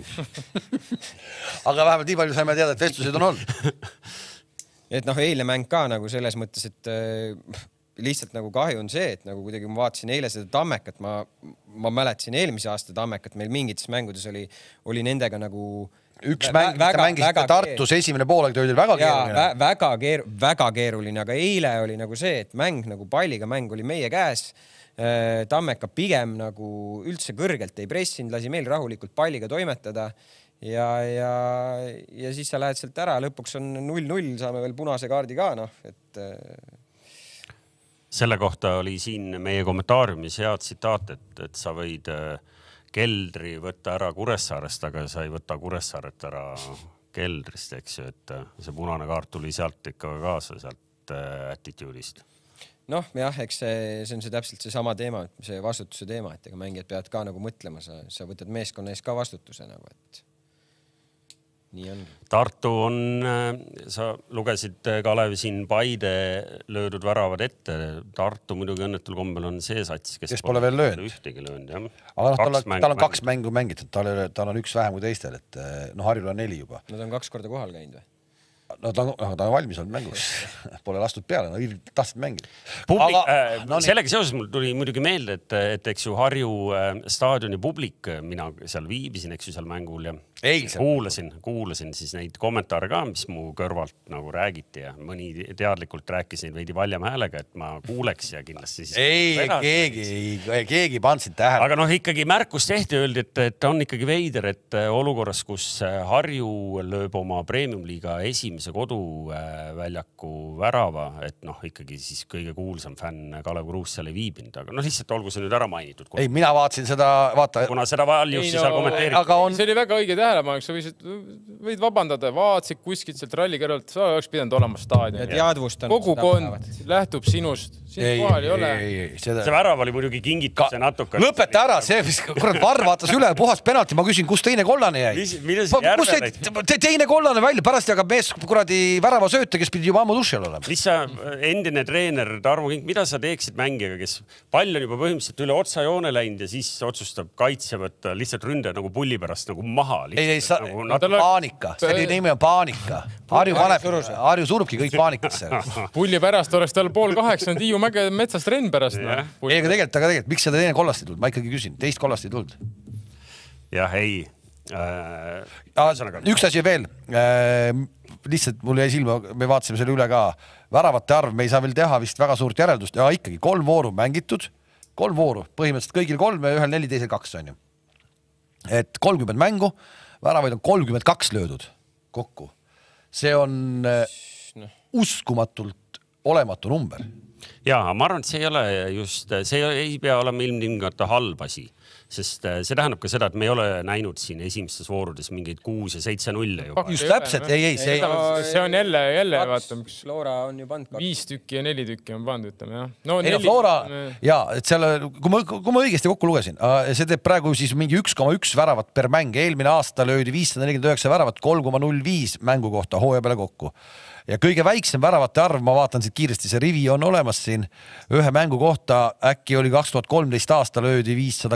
Aga vähemalt nii palju saime teada, et vestlused on olnud.
Et noh, eile mäng ka nagu selles mõttes, et lihtsalt nagu kahju on see, et nagu kuidagi ma vaatasin eile seda Tammekat, ma mäletasin eelmise aasta Tammekat, meil mingites mängudes oli nendega nagu...
Üks mäng, mida mängisite Tartus esimene poolega, oli väga keeruline.
Väga keeruline, aga eile oli nagu see, et mäng nagu palliga mäng oli meie käes. Tammeka pigem nagu üldse kõrgelt ei pressinud, lasi meil rahulikult palliga toimetada ja siis sa lähed sealt ära, lõpuks on 0-0, saame veel punase kaardi ka, noh, et...
Selle kohta oli siin meie kommentaariumis hea tsitaat, et sa võid... Keldri võtta ära Kuressaarest, aga sa ei võta Kuressaaret ära Keldrist, eks ju, et see punane kaart tuli sealt ikka kaasa, sealt attitude'ist.
Noh, jah, eks see on see täpselt see sama teema, see vastutuse teema, et ega mängijad peavad ka nagu mõtlema, sa võtad meeskonna ees ka vastutuse nagu, et nii on.
Tartu on, sa lugesid Kalev siin Paide löödud väravad ette. Tartu muidugi õnnetul kombel on see sats,
kes pole veel löönud.
Ühtegi löönud, jah.
Aga tal on 2 mängu mängitud, tal on 1 vähem kui teistel, et Harjul on 4 juba.
Nad on 2 korda kohal käinud või?
No ta on valmis olnud mängus. Pole lastud peale, tahtsid mängida.
Sellega seoses mul tuli muidugi meelde, et eks ju Harju staadioni publik, mina seal viibisin, eks ju seal mängul ja kuulasin siis neid kommentaare ka, mis mu kõrvalt nagu räägiti ja mõni teadlikult rääkis neid veidi valjam häälega, et ma kuuleks ja kindlasti siis...
Keegi pandsid tähele.
Aga noh, ikkagi märkus tehti, öeldi, et on ikkagi veider, et olukorras, kus Harju lööb oma premium-liiga esimese koduväljaku värava, et noh, ikkagi siis kõige kuulsam fänn Kalev Kruus seal ei viibinud, aga noh, lihtsalt olgu see nüüd ära mainitud.
Ei, mina vaatasin seda,
kuna seda valjust seal kommenteeriti.
See oli väga õige tähelepanek, sa võid vabandada, vaatsid kuskilt sealt ralli kõrvalt, sa oleks pidanud olema staadion. Kogukond lähtub sinust, siin kohal ei ole.
See värav oli muidugi kingituse natuke.
Lõpeta ära, see Varr vaatas üle, puhas penalti, ma küsin, kus teine kollane jäi? Kus teine kollane välja, pärast jagab mees kuradi värava sööte, kes pidi juba ammu dušel olema.
Mis sa, endine treener Tarmo Kink, mida sa teeksid mängijaga, kes pall on juba põhimõtteliselt üle otsajoone läinud ja siis otsustab kaitse võtta lihtsalt ründe nagu pulli pärast nagu maha. Paanika, selle nimi on paanika. Harju surubki kõik paanikasse.
Pulli pärast oleks tal 7:30 Tiiu Mäge metsast renn pärast.
Ei, aga tegelikult, miks seda teine kollast ei tulnud? Ma ikkagi küsin, teist kollast ei tulnud.
Jah, ei.
Üks asi veel. Lihtsalt mul jäi silma, me vaatasime selle üle ka. Väravate arv, me ei saa veel teha vist väga suurt järeldust. Ja ikkagi 3 vooru mängitud. 3 vooru. Põhimõtteliselt kõigil 3 ja ühel 4, teisel 2 on ju. Et 30 mängu. Väravaid on 32 löödud kokku. See on uskumatult olematu number.
Jaa, ma arvan, et see ei ole just, see ei pea olema ilmtingimata halb asi. Sest see tähendab ka seda, et me ei ole näinud siin esimestes voorudes mingeid 6 ja 7-0 juba.
Just täpselt, ei.
See on jälle, vaata, miks
Flora on ju pandud
5 tükki ja 4 tükki on pandud, ütleme, jah.
No, Flora, jaa, et seal, kui ma õigesti kokku lugesin, see teeb praegu siis mingi 1,1 väravat per mäng. Eelmine aasta löödi 549 väravat, 3,05 mängu kohta hooaja peale kokku. Ja kõige väiksem väravate arv, ma vaatan siit kiiresti, see rivi on olemas siin ühe mängu kohta, äkki oli 2013 aasta löödi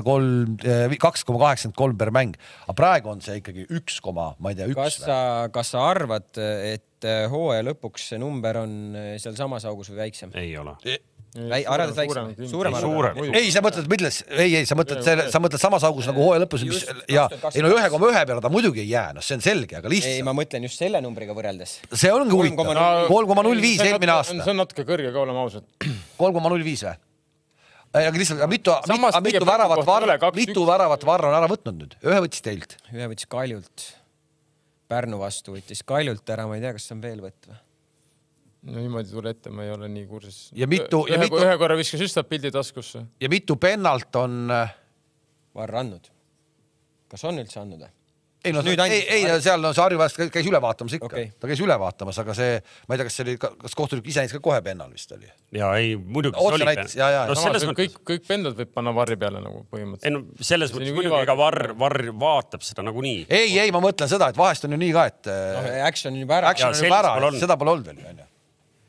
2,83 per mäng. Aga praegu on see ikkagi 1, ma ei tea, 1.
Kas sa arvad, et hooaja lõpuks see number on seal samas augus või väiksem?
Ei ole.
Arvad väiksem? Suurem.
Ei, sa mõtled samas augus nagu hooaja lõpus. Ja ei no 1,1 peale ta muidugi ei jää, no see on selge, aga lihtsalt.
Ei, ma mõtlen just selle numbriga võrreldes.
See ongi huvitav. 3,05 eelmine aasta.
See on natuke kõrge ka olema ausalt.
3,05 või? Aga lihtsalt, mitu väravat Varr on ära võtnud nüüd? Ühe võttis teilt.
Ühe võttis Kaljult. Pärnu vastu võttis Kaljult ära, ma ei tea, kas see on veel võtt või?
No niimoodi tule ette, ma ei ole nii kursis.
Ühe
korra viskas üstab pildi taskusse.
Ja mitu pennalt on...
Varr andnud. Kas on üldse andnud?
Ei, seal see Harju väest käis üle vaatamas ikka. Ta käis üle vaatamas, aga see, ma ei tea, kas kohtunik ise näitas ka kohe pennal vist oli?
Jaa, ei, muidugi.
Otsa näitas, jaa.
Kõik pendlad võib panna Varri peale nagu põhimõtteliselt.
Ei, no selles mõttes muidugi, ega Varr vaatab seda nagu nii.
Ei, ma mõtlen seda, et vahest on ju nii ka, et...
Action on juba ära.
Seda pole olnud veel.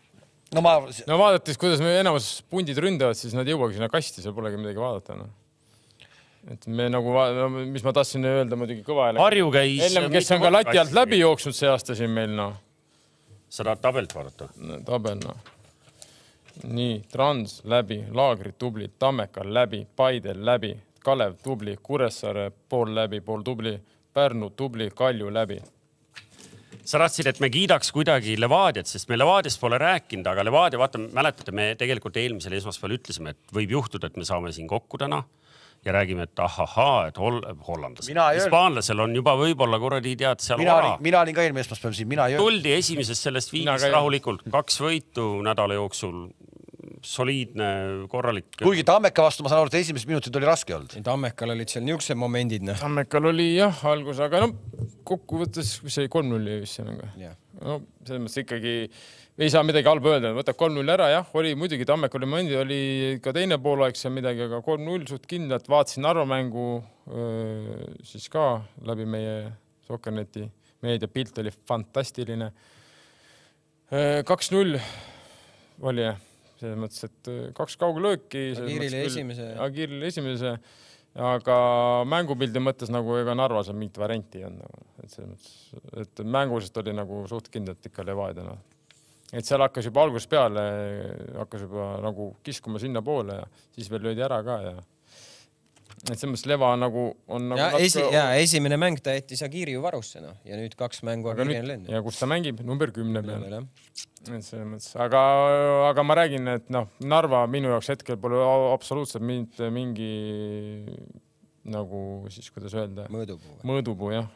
No vaadates, kuidas me enamus pundid ründavad, siis nad jõuagi sinna kasti, seal polegi midagi vaadata. No. Et me nagu, mis ma tahtsin öelda muidugi kõva häälega.
Harju käis...
Ellem, kes on ka lati alt läbi jooksnud see aasta siin meil, no.
Sa tahad tabelt vaadata?
Tabel, no. Nii, Trans läbi, Laagrid tubli, Tammekal läbi, Paidel läbi, Kalev tubli, Kuressaare pool läbi, pool tubli, Pärnu tubli, Kalju läbi.
Sa tahtsid, et me kiidaks kuidagi Levadiat, sest me Levadiast pole rääkinud, aga Levadia, vaata, mäletate, me tegelikult eelmisel esmaspäeval ütlesime, et võib juhtuda, et me saame siin kokku täna ja räägime, et ahahaa, et hollandlased. Hispaanlasel on juba võib-olla kuradi tead seal
mina olin ka eelmine esmaspäeval siin,
tuldi esimesest sellest viigist rahulikult, 2 võitu nädala jooksul, soliidne, korralik.
Kuigi Tammeka vastu, ma saan aru, et esimesed minutid oli raske olnud.
Tammekal olid seal niisugused momendid. No.
Tammekal oli jah, algus, aga no kokkuvõttes see 3-0 vist seal. No, selles mõttes ikkagi ei saa midagi halba öelda, võtab 3-0 ära, jah, oli muidugi Tammekal oli momendid, oli ka teine poolaeg seal midagi, aga 3-0 suht kindlalt, vaatasin Narva mängu siis ka läbi meie Sokkerneti meediapilt oli fantastiline. 2-0 oli jah. Selles mõttes, et 2 kauglööki. Agirile esimese. Aga mängupildi mõttes nagu ega Narvas on mingit varianti on. Et selles mõttes, et mängusest oli nagu suht kindlalt ikka Levadiana. Et seal hakkas juba alguses peale, hakkas juba nagu kiskuma sinna poole ja siis veel löödi ära ka ja et selles mõttes Leva nagu on nagu
esimene mäng ta jättis Agiri ju varusse no. Ja nüüd 2 mängu Agiri on lend.
Ja kus ta mängib? Number 10 peale. Et selles mõttes. Aga ma räägin, et no, Narva minu jaoks hetkel pole absoluutselt mingi nagu siis, kuidas öelda? Mõõdupuu, jah.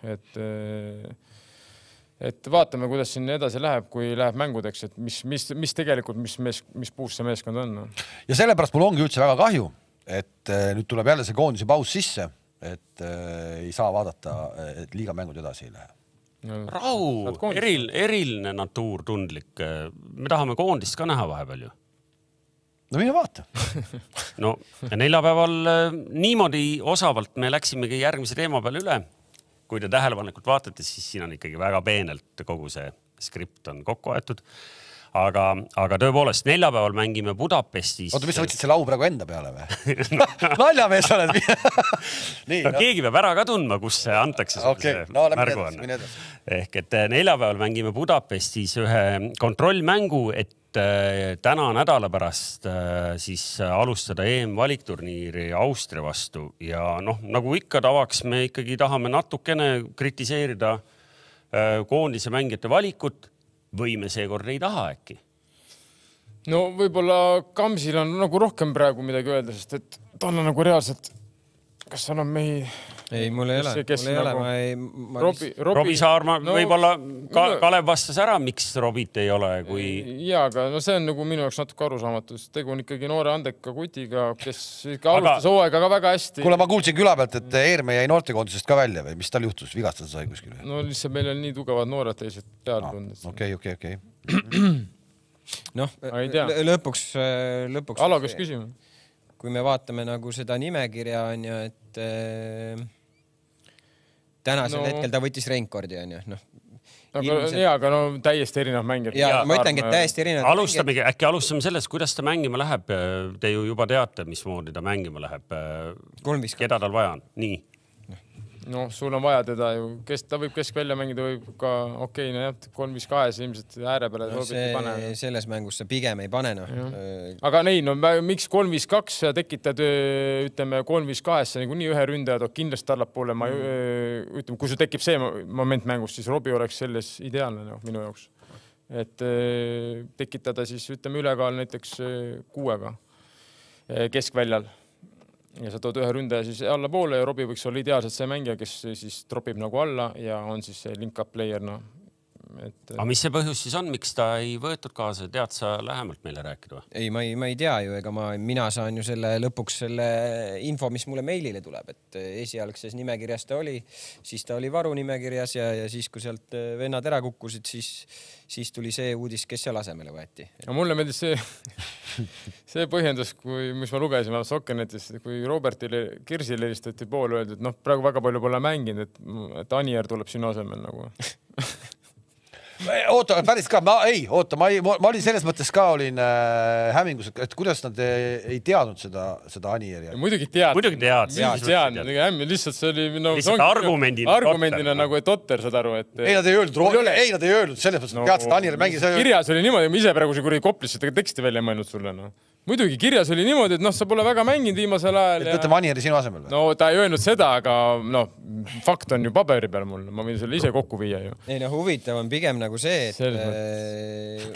Et vaatame, kuidas siin edasi läheb, kui läheb mängudeks, et mis tegelikult, mis puus see meeskond on. No.
Ja sellepärast mul ongi üldse väga kahju, et nüüd tuleb jälle see koondise paus sisse, et ei saa vaadata, et liiga mängud edasi ei lähe.
Rahu, eriline natuur tundlik. Me tahame koondist ka näha vahepeal ju.
No mine vaata.
No ja neljapäeval niimoodi osavalt me läksimegi järgmise teema peale üle. Kui te tähelepanelikult vaatate, siis siin on ikkagi väga peenelt kogu see skript on kokku aetud. Aga tõepoolest, neljapäeval mängime Budapestis.
Oota, mis sa võtsid selle au praegu enda peale või? Naljamees oled. Nii, no.
Keegi peab ära ka tundma, kus see antakse märgu on. Ehk et neljapäeval mängime Budapestis ühe kontrollmängu, et täna nädala pärast siis alustada EM-valikturniiri Austria vastu. Ja noh, nagu ikka tavaks, me ikkagi tahame natukene kritiseerida koondise mängijate valikut. Või me seekord ei taha äkki?
No võib-olla Kamsil on nagu rohkem praegu midagi öelda, sest et ta on nagu reaalselt, kas seal on mehi...
Ei, mul ei ole.
Robi Saarma, võib-olla Kalev vastas ära, miks Robit ei ole, kui...
Jaa, aga no see on nagu minu jaoks natuke arusaamatus. Tegu on ikkagi noore andeka kutiga, kes ikka alustas hooaega ka väga hästi.
Kuule, ma kuulsin küla pealt, et Eerme jäi noortekoondisest ka välja või mis tal juhtus? Vigastada sai kuskil?
No lihtsalt meil on nii tugevad noored teised peale tundnud.
Okei.
Noh, lõpuks...
Alo, kes küsima?
Kui me vaatame nagu seda nimekirja on ju, et tänasel hetkel ta võttis reinkordi on ju.
Aga no täiesti erinev mängib.
Ja ma ütlengi, et täiesti erinev
mängib. Äkki alustame sellest, kuidas ta mängima läheb. Te ju juba teate, mismoodi ta mängima läheb.
3-5-2.
Keda tal vaja on? Nii.
No, sul on vaja teda ju, ta võib keskvälja mängida, võib ka okeine, jah, 3-5-2 ilmselt ääre peale Robit ei pane.
Selles mängus sa pigem ei pane, noh.
Aga nei, no miks 3-5-2 tekitad, ütleme, 3-5-2 nii ühe ründaja toob kindlasti allapoole. Ütleme, kui sul tekib see moment mängus, siis Robi oleks selles ideaalne minu jaoks. Et tekitada siis, ütleme, ülekaal näiteks 6-ga keskväljal. Ja sa tood ühe ründaja siis alla poole ja Robi võiks olla ideaalselt see mängija, kes siis tropib nagu alla ja on siis see link-up player. No.
Aga mis see põhjus siis on, miks ta ei võetud kaasa? Tead sa lähemalt meile rääkida?
Ei, ma ei tea ju, ega mina saan ju lõpuks selle info, mis mulle meilile tuleb, et esialgses nimekirjas ta oli, siis ta oli varu nimekirjas ja siis, kui sealt vennad ära kukkusid, siis tuli see uudis, kes seal asemele võeti.
Ja mulle meeldis see põhjendus, mis ma lugesin Sokkernetis, kui Robertile Kirsile helistati poole öeldi, et praegu väga palju pole mänginud, et Anier tuleb sinu asemel nagu.
Oota, päris ka, ma olin selles mõttes ka olin hämmingus, et kuidas nad ei teadnud seda Anieri.
Muidugi teadnud. Lihtsalt see oli argumendina nagu, et Otter saad aru, et...
Ei, nad ei öelnud selles mõttes, et teadsid Anieri mängi.
Kirjas oli niimoodi, ma ise praegu see Koplisse teksti välja mõelnud sulle. Muidugi kirjas oli niimoodi, et sa pole väga mänginud viimasel ajal.
Et võtame Anieri sinu asemel või?
No ta ei öelnud seda, aga fakt on ju paberi peal mul. Ma võin selle ise kokku viia ju.
Ei, huvitav on pigem nagu see, et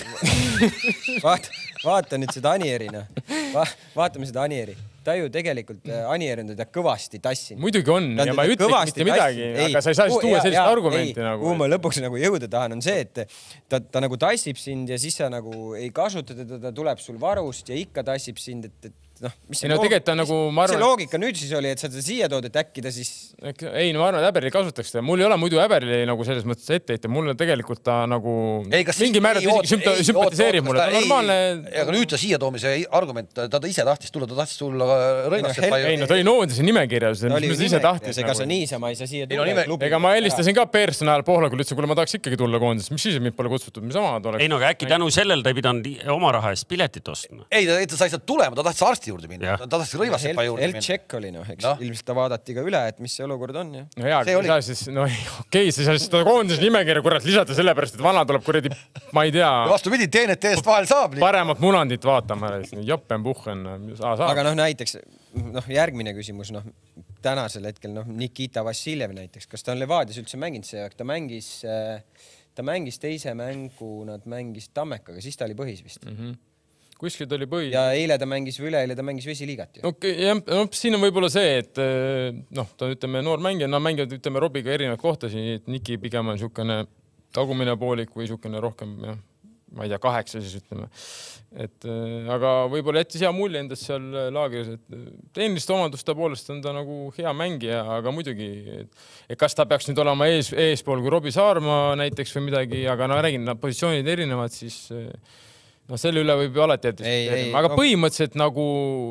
vaata nüüd seda Anierina. Vaatame seda Anieri. Ta ju tegelikult Anier on teda kõvasti tassinud.
Muidugi on ja ma ei ütle mitte midagi, aga sa ei saa siis tuua sellist argumenti.
Kuhu ma lõpuks nagu jõuda tahan on see, et ta nagu tassib sind ja siis sa nagu ei kasuta teda, ta tuleb sul varust ja ikka tassib sind, et mis see loogika nüüd siis oli, et sa teda siia tood, et äkki ta siis...
Ei, ma arvan, et Äberli kasutaks seda. Mul ei ole muidu Äberli nagu selles mõttes ette. Mulle tegelikult ta nagu mingi määrad sümpatiseerib mulle.
Aga nüüd ta siia toomise argument, ta ise tahtis tulla Rõivast.
Ei, ta oli noondise nimekirjas. Ise tahtis.
Ega sa niisama ei saa siia tulla.
Ega ma helistasin ka personal Pohlakul, ütlesin, kuule ma tahaks ikkagi tulla koondis. Mis siis mind pole kutsutud? Mis omad oleks?
Ei, no äkki tänu sellel ta ei pidanud oma raha eest piletit ostma.
Ei, ta sai sealt tulema, ta tahtis arsti juurde minna. Ta tahtis Rõivasepa juurde minna.
Health-check oli, eks. Ilmselt ta vaadati ka üle, et mis see olukord on.
No hea, okei, sa saad seda koondis nimekirja kurat lisada sellepärast, et vana tuleb kuradi, ma ei tea.
Vastupidi, TNT-st vahel saab.
Paremat munandit vaatama. Joppen-puhhen.
Aga näiteks järgmine küsimus, tänasel hetkel Nikita Vassiljev näiteks. Kas ta on Levadias üldse mänginud see aeg? Ta mängis teise mängu, nad mängis Tammekaga, siis ta oli põhis vist.
Kuskilt oli põhi.
Ja eile ta mängis või üleeile ta mängis vesiliigat.
Siin on võib-olla see, et ta ütleme noor mängija, mängivad ütleme Robiga erinevad kohtasi, et Niki pigem on niisugune tagumine poolik või niisugune rohkem, ma ei tea, 8 siis ütleme. Aga võib-olla jättis hea mulje endast seal laagris, et tehniliste omaduste poolest on ta nagu hea mängija, aga muidugi, et kas ta peaks nüüd olema eespool kui Robi Saarma näiteks või midagi, aga räägin, positsioonid erinevad, siis... selle üle võib ju alati jätta. Aga põhimõtteliselt nagu,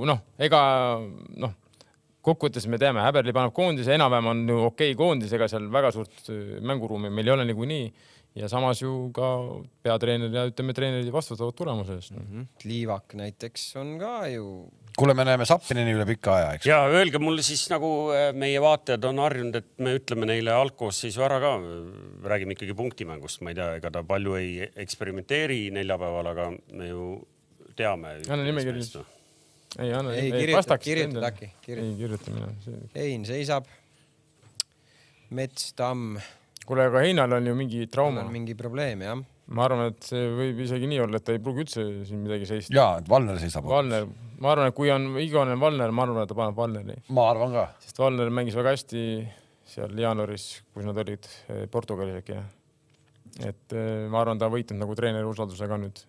kokkuvõttes me teame, Äberli paneb koondise, enam-vähem on ju okei koondis, ega seal väga suurt mänguruumi meil ei ole nagu nii. Ja samas ju ka peatreener ja ütleme treenerid vastutavad tulemuse eest.
Liivak näiteks on ka ju...
Kuule, me näeme Sappineni üle pikka aja, eks?
Ja öelge mulle siis nagu meie vaatajad on harjunud, et me ütleme neile algkoosseisu ära ka. Räägime ikkagi punktimängust. Ma ei tea, ega ta palju ei eksperimenteeri neljapäeval, aga me ju teame.
Anna nimekirjas.
Kirjuta äkki.
Ei kirjuta mina.
Hein seisab. Mets, Tamm.
Kuule, aga Heinal on ju mingi trauma.
Mingi probleem, jah.
Ma arvan, et see võib isegi nii olla, et ta ei pruugi üldse siin midagi seista.
Jaa, et Valner seisab.
Valner. Ma arvan, et kui on iganes Valner, ma arvan, et ta paneb Valneri.
Ma arvan ka.
Sest Valner mängis väga hästi seal jaanuaris, kus nad olid Portugalis äkki. Et ma arvan, ta on võitnud nagu treeneri usaldusega nüüd.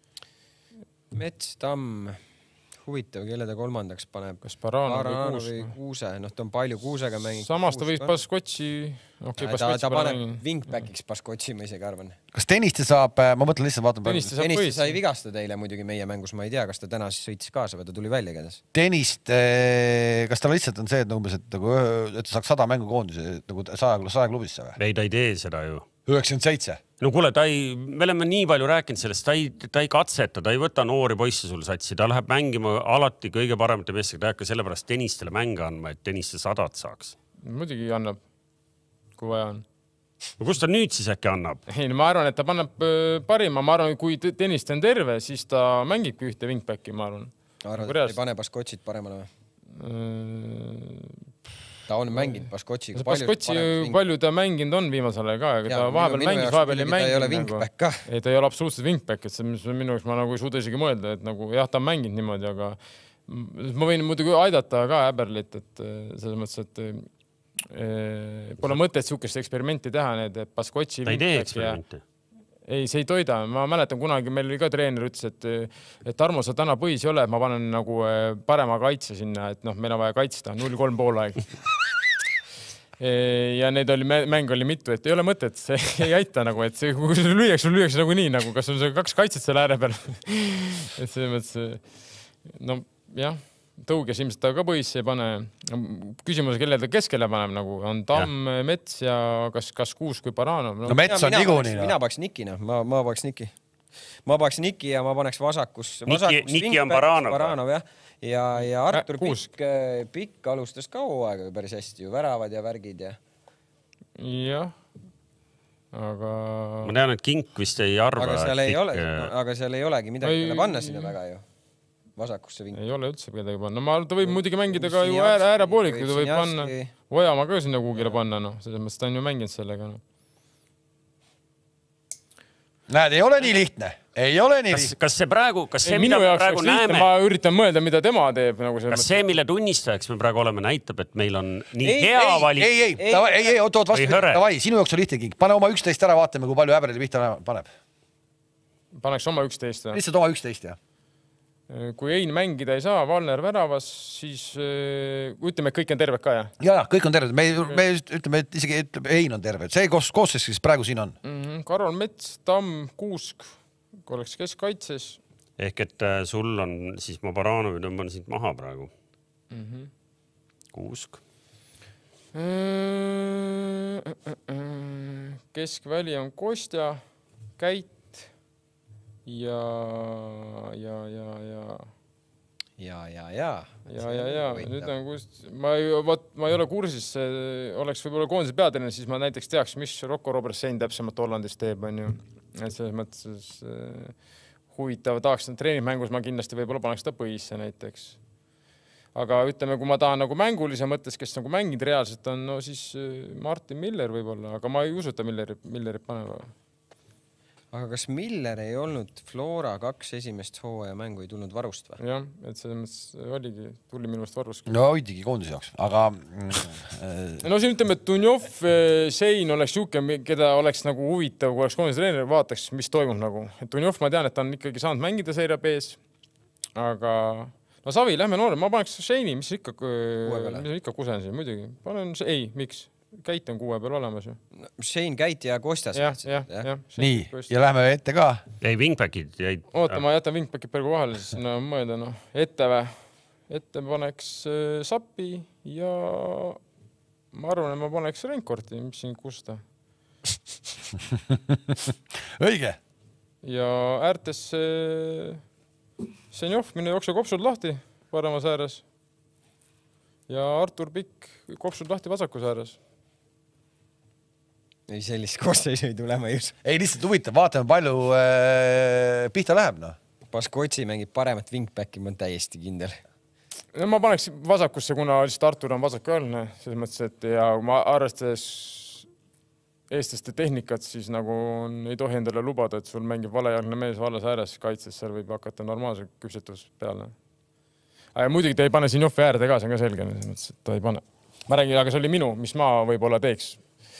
Mets, Tamm. Huvitav, kelle ta kolmandaks paneb.
Kas Barano
või Kuuse? Ta on palju Kuusega mänginud.
Samas ta võiks Baskotši...
Ta paneb wingbackiks Baskotši, ma isegi arvan.
Kas Tõniste saab, ma mõtlen lihtsalt vaatan...
Tõniste sai vigastada eile muidugi meie mängus, ma ei tea, kas ta täna siis sõitis kaasa või ta tuli välja kädes.
Tõniste, kas tal lihtsalt on see, et ta saaks 100 mängukoondise 100 klubisse või?
Ei, ta ei tee seda ju.
97.
No kuule, me oleme nii palju rääkinud sellest, ta ei katseta, ta ei võta noori poisse sul satsi, ta läheb mängima alati kõige paremate meestega, ta ei hakka sellepärast Tõnistele mänge andma, et Tõniste 100 saaks.
Muidugi annab, kui vaja on.
No kus ta nüüd siis äkki annab?
Ei, ma arvan, et ta paneb parima. Ma arvan, kui Tõniste on terve, siis ta mängibki ühte wingbacki, ma arvan.
Arvad, et ei pane Baskotšit paremale või? Ta on mänginud Baskotšiga.
Baskotši palju ta mänginud on viimasel ajal ka, aga ta vahepeal mängis, vahepeal ei mänginud.
Ta ei ole wingback ka.
Ei, ta ei ole absoluutselt wingback, et see minu jaoks ma nagu ei suuda isegi mõelda, et nagu jah, ta on mänginud niimoodi, aga ma võin muidugi aidata ka Äberlit, et selles mõttes, et pole mõtet sihukest eksperimenti teha, need Baskotši
ta ei tee eksperimenti.
Ei, see ei toida. Ma mäletan kunagi, meil oli ka treener ütles, et Tarmo, sa täna põhis ei ole, et ma panen nagu parema kaitse sinna, et meil on vaja kaitsta 0-3 poolaeg. Ja need mäng oli mitu, et ei ole mõtet, see ei aita nagu, et see, kui sul lüüakse nagu nii, nagu kas on see 2 kaitset selle ääre peal. Et see mõttes, no jah, tõuges ilmselt ta ka põhisse ei pane. Küsimus, kelle ta keskele paneb, nagu on Tamm, Mets ja kas Kuusk või Baranov.
No Mets on niikuinii.
Mina paneks Niki, ma paneks Niki. Ma paneks Niki ja ma paneks vasakus.
Niki on Baranov.
Baranov, jah. Ja Artur Pikk alustas ka hooaega päris hästi ju, väravad ja värgid ja.
Jah. Aga...
Ma tean, et Kink vist ei arva.
Aga seal ei olegi midagi panna sinna taga ju. Vasakusse vink.
Ei ole üldse midagi panna. Ta võib muidugi mängida ka ju äärepoolikud, ta võib panna. Ojamaa ka sinna kuugile panna, selles mõttes ta on ju mänginud sellega.
Näed, ei ole nii lihtne. Ei ole nii lihtne.
Kas see praegu,
mida me praegu näeme? Ma üritan mõelda, mida tema teeb.
Kas see, mille tunnistajaks me praegu oleme, näitab, et meil on nii hea valik?
Ei, oot, vastu. Sinu jaoks on lihtne King. Pane oma 11 ära, vaatame, kui palju Äbreli pihta paneb.
Paneks oma 11.
Lihtsalt oma 11, jah.
Kui Ein mängida ei saa, Valner väravas, siis ütleme, et kõik on terved ka, jah?
Ja, kõik on terved. Me ütleme, et isegi Ein on terved. See koosseis, kes praegu siin on.
Karol Mets, Tamm, Kuusk, kui oleks keskkaitses.
Ehk et sul on, siis ma Baranovi tõmban siit maha praegu. Kuusk.
Keskväli on Kostja, Käit. Ja. Nüüd on kust, ma ei ole kursis, oleks võib-olla koondise peatreener, siis ma näiteks teaks, mis Rocco Robertson täpsemalt Hollandis teeb, on ju. Et selles mõttes huvitav tahaks treenimängus, ma kindlasti võib-olla paneks ta põhisse näiteks. Aga ütleme, kui ma tahan nagu mängulise mõttes, kes nagu mängid reaalselt on, no siis Martin Miller võib-olla, aga ma ei usuta Millerit panema.
Aga kas Miller ei olnud Flora 2 esimest hooaja mängu ei tulnud varust või?
Jah, et selles mõttes tuli minu meelest varust.
No hoidigi koondise jaoks, aga...
No siin ütleme, et Dunjov, Sein oleks juhke, keda oleks nagu huvitav, kui oleks koondise treener, vaataks, mis toimub nagu. Dunjov, ma tean, et ta on ikkagi saanud mängida seire B-s, aga... No Savi, lähme noore, ma paneks Seini, mis ikka kusen siin, muidugi. Miks? Käit on 6 peal olemas ju.
Sein, Käit ja Kostjas.
Jah.
Nii, ja lähme ette ka.
Ei, wingbackid jäid.
Oota, ma jätan wingbackid praegu vahele, siis mõelda, ette paneks Sapi ja ma arvan, et ma paneks Renkorti, mis siin kusta.
Õige.
Ja äärtes Senjov, mine jookse kopsud lahti paremas ääres. Ja Artur Pikk kopsud lahti vasakus ääres.
Ei, sellist koosseisu ei tule, ma ei usu.
Ei, lihtsalt huvitav, vaatame palju pihta läheb,
Baskotsi mängib paremat wingbacki, ma olen täiesti kindel.
No, ma paneks vasakusse, kuna lihtsalt Artur on vasakujalne, selles mõttes, et ja ma arvestades eestlaste tehnikat, siis nagu ei tohi endale lubada, et sul mängib valejalgne mees valles ääres kaitses, seal võib hakata normaalse küpsetus peale. Muidugi ta ei pane siin Joffi äärde ka, see on ka selge, et ta ei pane. Ma räägin, aga see oli minu, mis ma võib-olla teeks.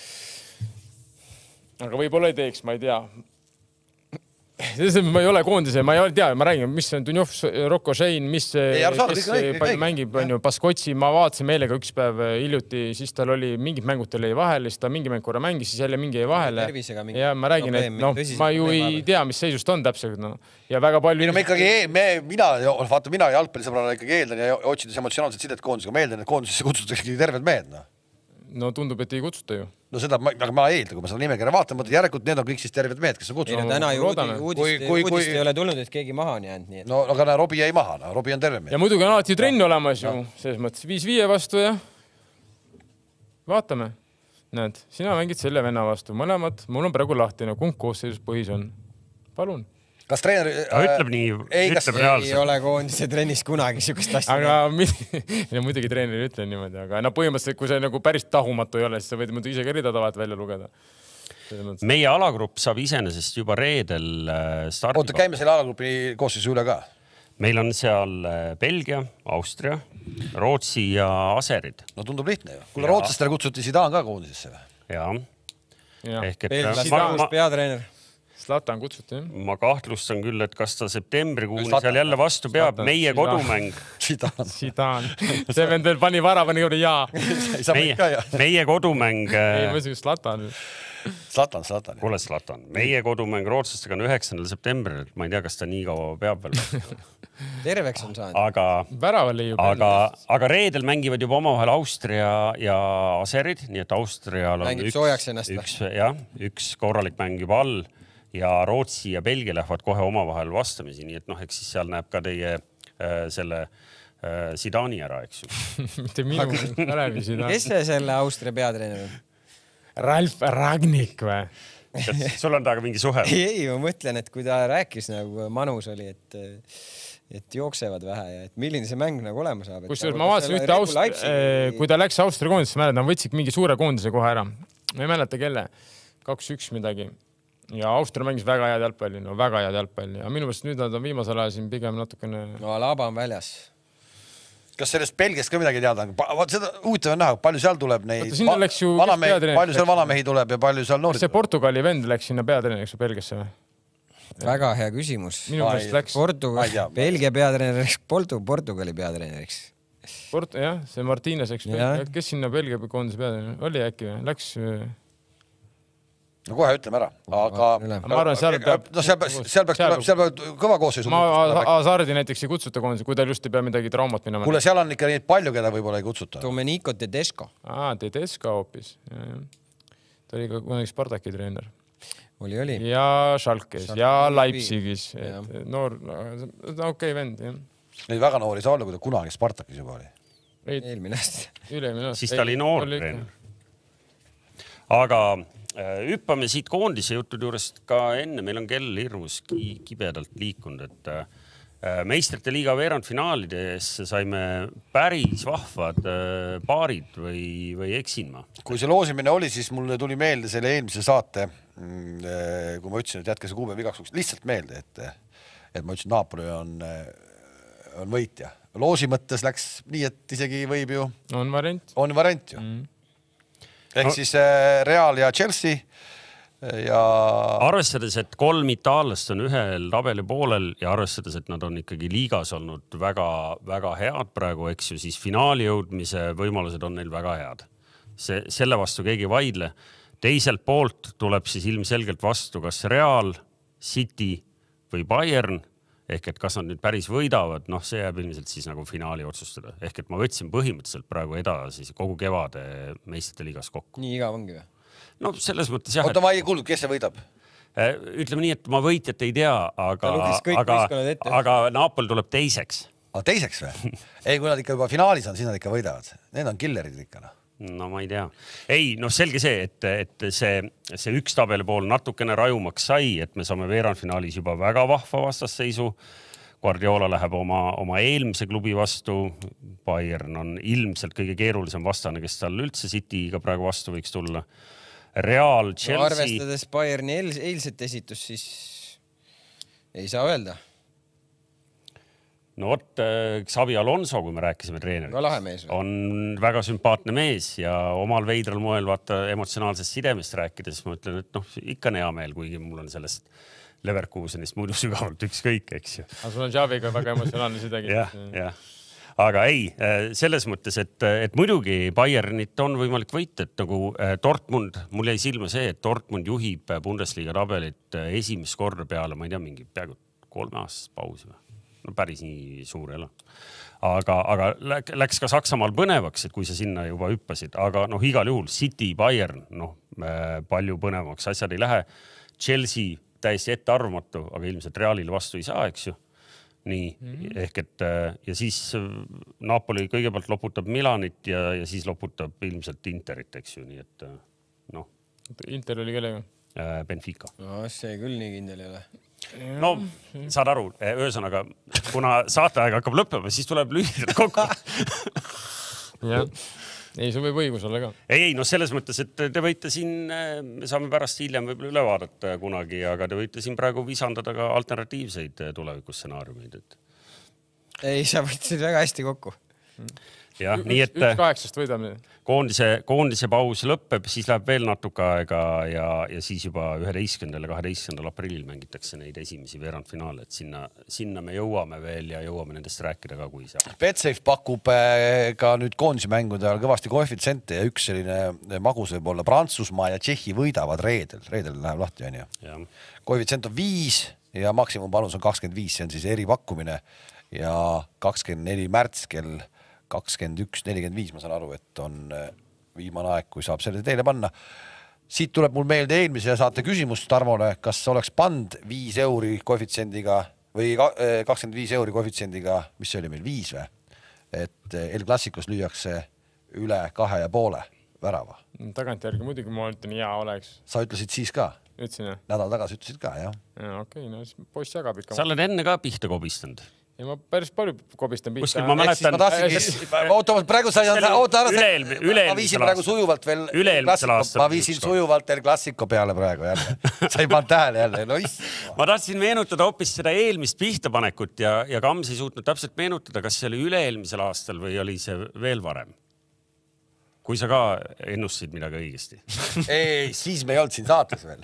Aga võib-olla ei teeks, ma ei tea. Ma ei ole koondise, ma ei tea, ma räägin, mis on Dunjov, Rocco Sein, mis mängib, Baskotsi, ma vaatasin meelega üks päev hiljuti, siis tal oli mingid mängud tal ei vahele, siis ta mingi mäng korra mängis, siis jälle mingi ei vahele. Ja ma räägin, et ma ju ei tea, mis seisust on täpselt. Ja väga palju...
Mina jalgpallisõbrana ikkagi eeldan ja otsides emotsionaalset sidet koondisega, ma eeldan, et koondisesse kutsutakse terved mehed.
No tundub, et ei kutsuta ju.
No seda, aga ma eeldan, kui ma seda nimekirja vaatan, mõtled järelikult need on kõik siis terved mehed, kes on kutsunud.
Täna ju uudist ei ole tulnud, et keegi maha on jäänud.
No aga Robi jäi maha, Robi on terve mehed.
Ja muidugi on alati trenn olemas ju, selles mõttes 5-5 vastu ja vaatame. Näed, sina mängid selle venna vastu, mõlemad, mul on praegu lahti, kumb koosseisus põhis on. Palun.
Kas treener...
ütleb nii, ütleb reaalselt.
Ei ole koondise trennis kunagi sükest asja.
Aga muidugi treener ütle niimoodi, aga põhimõtteliselt, kui see nagu päris tahumatu ei ole, siis sa võid ise ka ridadavat välja lugeda.
Meie alagrupp saab iseenesest juba reedel starti.
Oota, käime selle alagrupi koosseisu üle ka.
Meil on seal Belgia, Austria, Rootsi ja Aserid.
No tundub lihtne ju. Kuule, rootslastele kutsuti Zidane ka koondisesse.
Jaa.
Zidane peatreener.
Zlatan kutsuti, jah?
Ma kahtlustan küll, et kas ta septembrikuul seal jälle vastu peab. Meie kodumäng.
Zidane. See vend veel pani varavani juurde, jaa.
Meie kodumäng.
Ei, ma ütlen Zlatan.
Zlatan.
Kuule, Zlatan. Meie kodumäng rootslastega on 9. septembril. Ma ei tea, kas ta nii kaua peab veel.
Terveks on saanud.
Aga reedel mängivad juba omavahel Austria ja Aserid, nii et Austrial on üks korralik mäng juba all ja Rootsi ja Belgia lähevad kohe omavahel vastamisi, nii et eks siis seal näeb ka teie selle Zidani ära, eks ju.
Mitte minu läbi Zidani.
Kes see selle Austria peatreener on?
Ralf Ragnik või?
Sul on taga mingi suhe?
Ei, ma mõtlen, et kui ta rääkis nagu Manus oli, et jooksevad vähe ja et milline see mäng nagu olema saab.
Kusjuures ma vaatasin kui ta läks Austria koondisse, mäletan, võtsid mingi suure koondise kohe ära. Ma ei mäleta kelle. 2-1 midagi. Ja Austria mängis väga head jalgpalli, väga head jalgpalli. Ja minu meelest nüüd nad on viimasel ajal siin pigem natukene...
No Alaba on väljas.
Kas sellest Belgiast ka midagi teada? Seda huvitav on näha, palju seal tuleb neid... Palju seal vanamehi tuleb ja palju seal noori.
See Portugali vend läks sinna peatreeneriks või Belgiasse või?
Väga hea küsimus.
Minu meelest läks...
Belgia peatreeneriks, Portugali peatreeneriks.
Jah, see Martínez, eks. Kes sinna Belgia koondise peatreener oli äkki või? Läks...
No kohe ütleme ära, aga...
Ma arvan, seal
peab kõva koosseisu.
Azardi näiteks ei kutsuta koondise, kui tal just ei pea midagi traumat minema.
Kuule, seal on ikka neid palju, keda võib-olla ei kutsuta.
Domenico Tedesco.
Tedesco hoopis. Ta oli ka kunagi Spartaki treener.
Oli.
Ja Schalkes ja Leipzigis. Noor, okei vend, jah.
Neid väga noori saa olla, kui ta kunagi Spartakis juba oli.
Eelmine aasta.
Siis ta oli noor treener. Aga hüppame siit koondise jutud juurest ka enne. Meil on kell hirmus kibedalt liikunud, et meistrite liiga veerandfinaalides saime päris vahvad paarid või eksin ma? Kui
see loosimine oli, siis mulle tuli meelde selle eelmise saate, kui ma ütlesin, et jätke see kuupäev igaks juhuks lihtsalt meelde, et ma ütlesin, Napoli on võitja. Loosi mõttes läks nii, et isegi võib ju... On variant ju. Ehk siis Real ja Chelsea ja...
Arvestades, et 3 itaallast on ühel tabeli poolel ja arvestades, et nad on ikkagi liigas olnud väga, väga head praegu, eks ju, siis finaali jõudmise võimalused on neil väga head. Selle vastu keegi vaidle. Teiselt poolt tuleb siis ilmselgelt vastu kas Real, City või Bayern. Ehk et kas nad nüüd päris võidavad, see jääb ilmselt siis nagu finaali otsustada. Ehk et ma võtsin põhimõtteliselt praegu edasi kogu kevade meistrite liigas kokku.
Nii igav ongi või?
No selles mõttes jah.
Oota, ma ei kuulnud, kes see võidab?
Ütleme nii, et ma võitjat ei tea, aga Napoli tuleb teiseks.
Teiseks või? Ei, kui nad ikka juba finaalis on, siis nad ikka võidavad. Need on killerid ikka.
No ma ei tea. Ei, selge see, et see üks tabeli pool natukene rajumaks sai, et me saame veerandfinaalis juba väga vahva vastasseisu. Guardiola läheb oma eelmise klubi vastu. Bayern on ilmselt kõige keerulisem vastane, kes tal üldse City'ga praegu vastu võiks tulla. Real, Chelsea...
Arvestades Bayerni eilset esitus, siis ei saa öelda.
No Xabi Alonso, kui me rääkisime treeneriks, on väga sümpaatne mees ja omal veidral moel vaata emotsionaalsest sidemest rääkides ma ütlen, et ikka on hea meel, kuigi mul on sellest Leverkusenist muidu sügavalt ükskõik, eks ju.
Aga sul on Xaviga väga emotsionaalne sidegi.
jah. Aga ei, selles mõttes, et muidugi Bayernit on võimalik võita, et nagu Dortmund, mul jäi silma see, et Dortmund juhib Bundesliga tabelit esimest korda peale, ma ei tea, mingi peaaegu 3 aastast pausi või. No päris nii suur ela. Aga läks ka Saksamaal põnevaks, et kui sa sinna juba hüppasid. Aga igal juhul City, Bayern, palju põnevaks asjad ei lähe. Chelsea täiesti ettearvamatu, aga ilmselt Realile vastu ei saa, eks ju. Nii, ehk et ja siis Napoli kõigepealt loputab Milanit ja siis loputab ilmselt Interit, eks ju. Nii et
Inter oli kellega?
Benfica.
No see küll nii kindel ei ole.
No, saad aru, ühesõnaga, kuna saateaeg hakkab lõppema, siis tuleb lühidalt kokku.
Jah. Ei, see võib õigus olla ka.
Ei, selles mõttes, et te võite siin, me saame pärast hiljem võib-olla üle vaadata kunagi, aga te võite siin praegu visandada ka alternatiivseid tulevikus stsenaariumeid.
Ei, sa võtsid väga hästi kokku.
jah, nii et
1-8 võidame.
koondise paus lõpeb, siis läheb veel natuke aega ja siis juba 11. ja 12. aprillil mängitakse neid esimesi veerandfinaale, et sinna me jõuame veel ja jõuame nendest rääkida ka, kui saab.
Betsafe pakub ka nüüd koondise mängude ajal kõvasti koefitsente ja üks selline magus võib olla Prantsusmaa ja Tšehhi võidavad reedel läheb lahti, on ju. Koefitsient on 5 ja maksimumpanus on 25, see on siis eripakkumine ja 24. märts kell 21.45, ma saan aru, et on viimane aeg, kui saab selle teile panna. Siit tuleb mul meelde eelmise saate küsimust Tarmole, kas oleks pand 5 euri koefitsiendiga või 25 euri koefitsiendiga, mis see oli meil, 5 või? Et El Clasicos lüüakse üle 2,5 värava.
Tagantjärgi muidugi ma ütlen, jaa oleks.
Sa ütlesid siis ka?
Ütlesin, jah?
Nädal tagasi ütlesid ka, jah?
Okei, no siis poiss jagab ikka.
Sa oled enne ka pihta kobistanud?
Ja ma päris palju kobistan pihta.
Kuskil ma mäletan...
praegu sa
viisin
praegu sujuvalt veel ma viisin sujuvalt El Clasico peale praegu jälle. Sa ei pannud tähele jälle. No,
ma tahtsin meenutada hoopis seda eelmist pihtapanekut ja Kams ei suutnud täpselt meenutada, kas see oli üle-eelmisel aastal või oli see veel varem? Kui sa ka ennustasid midagi õigesti.
Ei, siis me ei olnud siin saates veel.